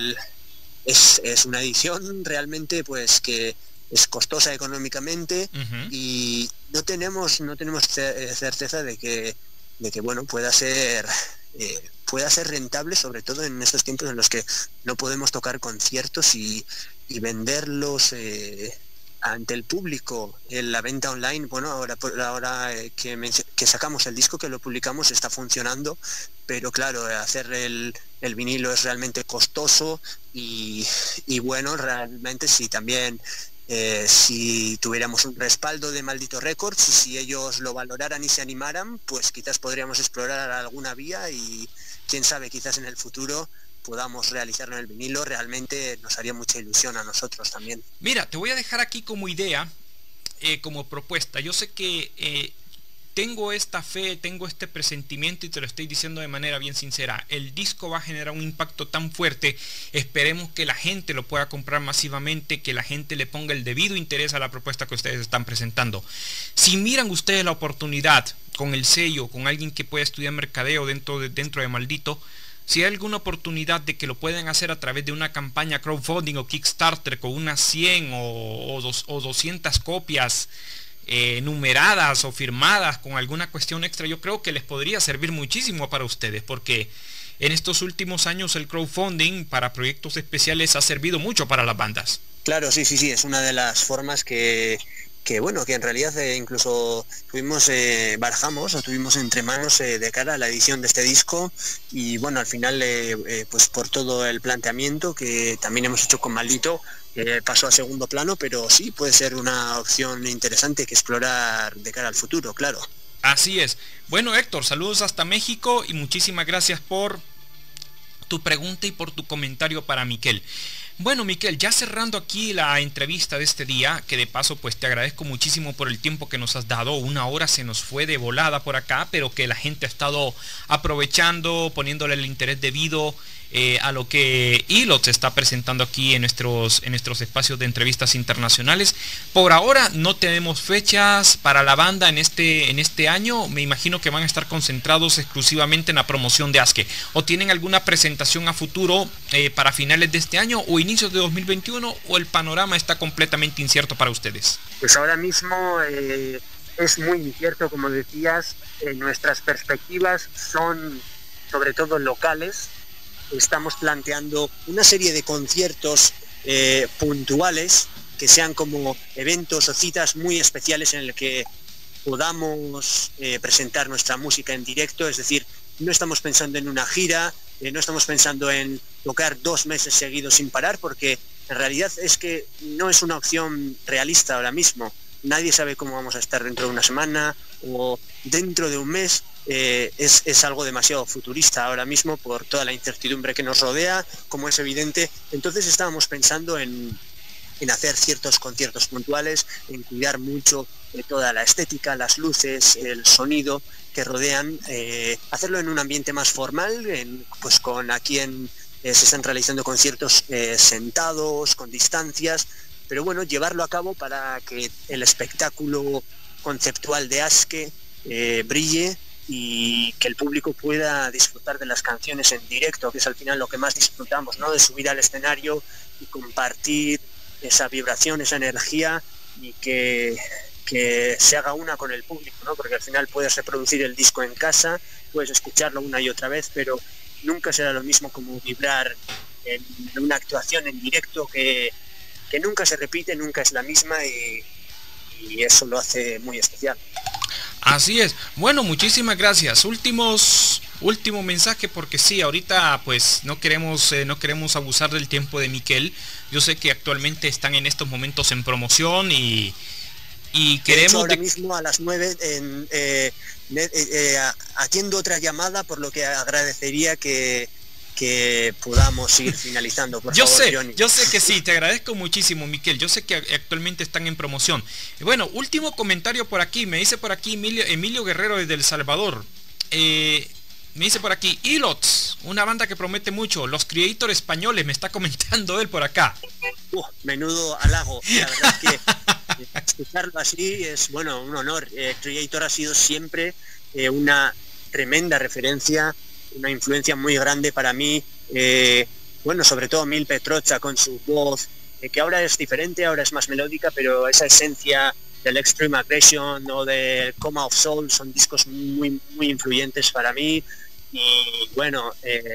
es una edición realmente pues que es costosa económicamente, y no tenemos certeza de que bueno, pueda ser rentable, sobre todo en estos tiempos en los que no podemos tocar conciertos y venderlos ante el público en la venta online. Bueno, ahora que sacamos el disco, que lo publicamos, está funcionando, pero claro, hacer el vinilo es realmente costoso, y bueno, realmente si también si tuviéramos un respaldo de Maldito Records, y si ellos lo valoraran y se animaran, pues quizás podríamos explorar alguna vía, y quién sabe, quizás en el futuro podamos realizarlo en el vinilo. Realmente nos haría mucha ilusión a nosotros también. Mira, te voy a dejar aquí como idea, como propuesta. Yo sé que tengo esta fe, tengo este presentimiento, y te lo estoy diciendo de manera bien sincera. El disco va a generar un impacto tan fuerte. Esperemos que la gente lo pueda comprar masivamente, que la gente le ponga el debido interés a la propuesta que ustedes están presentando. Si miran ustedes la oportunidad con el sello, con alguien que pueda estudiar mercadeo dentro de Maldito, si hay alguna oportunidad de que lo puedan hacer a través de una campaña crowdfunding o Kickstarter con unas 100 o 200 copias numeradas o firmadas con alguna cuestión extra, yo creo que les podría servir muchísimo para ustedes, porque en estos últimos años el crowdfunding para proyectos especiales ha servido mucho para las bandas. Claro, sí, es una de las formas que bueno, que en realidad incluso barajamos o tuvimos entre manos de cara a la edición de este disco, y bueno, al final pues por todo el planteamiento que también hemos hecho con Maldito, pasó a segundo plano, pero sí puede ser una opción interesante que explorar de cara al futuro, claro. Así es. Bueno, Héctor, saludos hasta México, y muchísimas gracias por tu pregunta y por tu comentario para Miquel. Bueno, Miquel, ya cerrando aquí la entrevista de este día, que de paso pues te agradezco muchísimo por el tiempo que nos has dado. Una hora se nos fue de volada por acá, pero que la gente ha estado aprovechando, poniéndole el interés debido a lo que ILOT está presentando aquí en nuestros espacios de entrevistas internacionales. Por ahora no tenemos fechas para la banda en este año. Me imagino que van a estar concentrados exclusivamente en la promoción de Aske. ¿O tienen alguna presentación a futuro para finales de este año o inicios de 2021, o el panorama está completamente incierto para ustedes? Pues ahora mismo es muy incierto, como decías. Nuestras perspectivas son sobre todo locales. Estamos planteando una serie de conciertos puntuales, que sean como eventos o citas muy especiales en el que podamos presentar nuestra música en directo. Es decir, no estamos pensando en una gira, no estamos pensando en tocar 2 meses seguidos sin parar, porque en realidad es que no es una opción realista ahora mismo. Nadie sabe cómo vamos a estar dentro de una semana o dentro de un mes, es algo demasiado futurista ahora mismo por toda la incertidumbre que nos rodea, como es evidente. Entonces estábamos pensando en hacer ciertos conciertos puntuales, en cuidar mucho toda la estética, las luces, el sonido que rodean, hacerlo en un ambiente más formal, pues se están realizando conciertos sentados, con distancias, pero bueno, llevarlo a cabo para que el espectáculo conceptual de Aske brille y que el público pueda disfrutar de las canciones en directo, que es al final lo que más disfrutamos, ¿no? De subir al escenario y compartir esa vibración, esa energía, y que se haga una con el público, ¿no? Porque al final puedes reproducir el disco en casa, puedes escucharlo una y otra vez, pero nunca será lo mismo como vibrar en una actuación en directo que nunca se repite, nunca es la misma, y eso lo hace muy especial. Así es. Bueno, muchísimas gracias. Último mensaje, porque sí, ahorita pues no queremos abusar del tiempo de Miquel. Yo sé que actualmente están en estos momentos en promoción y queremos... Ahora mismo a las 9 atiendo otra llamada, por lo que agradecería que podamos ir finalizando, por favor, Johnny. Yo sé que sí, te agradezco muchísimo, Miquel. Yo sé que actualmente están en promoción. Y bueno, último comentario por aquí. Me dice por aquí Emilio Guerrero desde El Salvador. Me dice por aquí, Ilots, una banda que promete mucho. Los Creator españoles, me está comentando él por acá. Menudo halago. La verdad es que escucharlo así es, bueno, un honor. Creator ha sido siempre una tremenda referencia, una influencia muy grande para mí. Bueno, sobre todo Mil Petrocha con su voz, que ahora es diferente, ahora es más melódica, pero esa esencia del Extreme Aggression o del Coma of Soul son discos muy, muy influyentes para mí. Y bueno,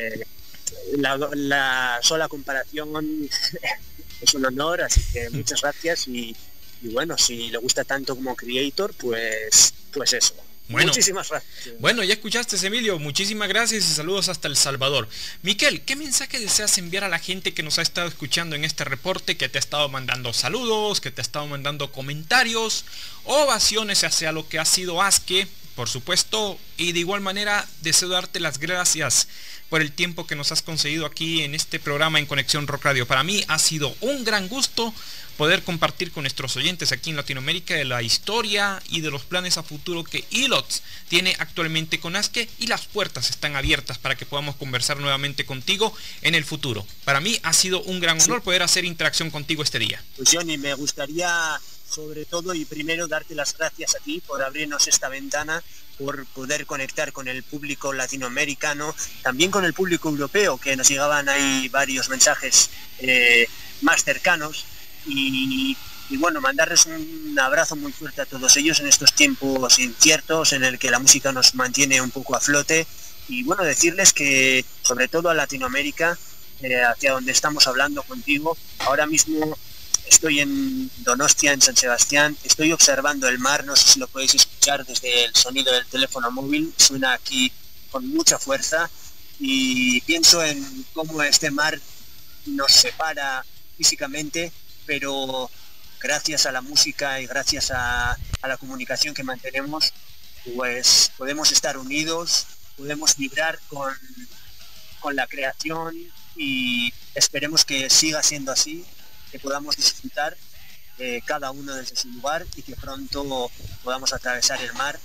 la sola comparación es un honor, así que muchas gracias. Y bueno, si le gusta tanto como Creator, pues eso. Bueno, muchísimas gracias. Bueno, ya escuchaste, Emilio, muchísimas gracias y saludos hasta El Salvador. Miquel, ¿qué mensaje deseas enviar a la gente que nos ha estado escuchando en este reporte, que te ha estado mandando saludos, que te ha estado mandando comentarios, ovaciones hacia lo que ha sido Aske, por supuesto, y de igual manera deseo darte las gracias por el tiempo que nos has conseguido aquí en este programa en Conexión Rock Radio? Para mí ha sido un gran gusto poder compartir con nuestros oyentes aquí en Latinoamérica de la historia y de los planes a futuro que Ilots tiene actualmente con Aske, y las puertas están abiertas para que podamos conversar nuevamente contigo en el futuro. Para mí ha sido un gran honor poder hacer interacción contigo este día. Pues Johnny, me gustaría sobre todo y primero darte las gracias a ti por abrirnos esta ventana, por poder conectar con el público latinoamericano, también con el público europeo, que nos llegaban ahí varios mensajes más cercanos. Y bueno, mandarles un abrazo muy fuerte a todos ellos en estos tiempos inciertos en el que la música nos mantiene un poco a flote, y bueno, decirles que sobre todo a Latinoamérica, hacia donde estamos hablando contigo, ahora mismo estoy en Donostia, en San Sebastián, estoy observando el mar, no sé si lo podéis escuchar desde el sonido del teléfono móvil, suena aquí con mucha fuerza, y pienso en cómo este mar nos separa físicamente, pero gracias a la música y gracias a la comunicación que mantenemos, pues podemos estar unidos, podemos vibrar con la creación, y esperemos que siga siendo así, que podamos disfrutar cada uno desde su lugar, y que pronto podamos atravesar el mar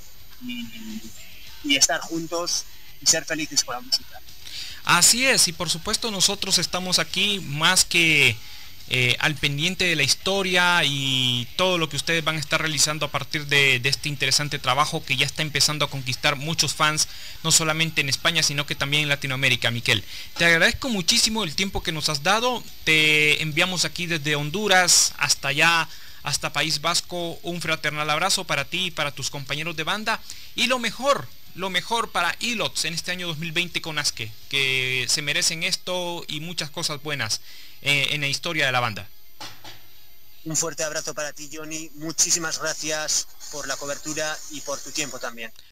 y estar juntos y ser felices con la música. Así es, y por supuesto nosotros estamos aquí más que al pendiente de la historia y todo lo que ustedes van a estar realizando a partir de este interesante trabajo que ya está empezando a conquistar muchos fans, no solamente en España sino que también en Latinoamérica. Miquel, te agradezco muchísimo el tiempo que nos has dado. Te enviamos aquí desde Honduras hasta allá, hasta País Vasco, un fraternal abrazo para ti y para tus compañeros de banda, y lo mejor para Ilots en este año 2020 con Aske, que se merecen esto y muchas cosas buenas en la historia de la banda. Un fuerte abrazo para ti, Johnny, muchísimas gracias por la cobertura y por tu tiempo también.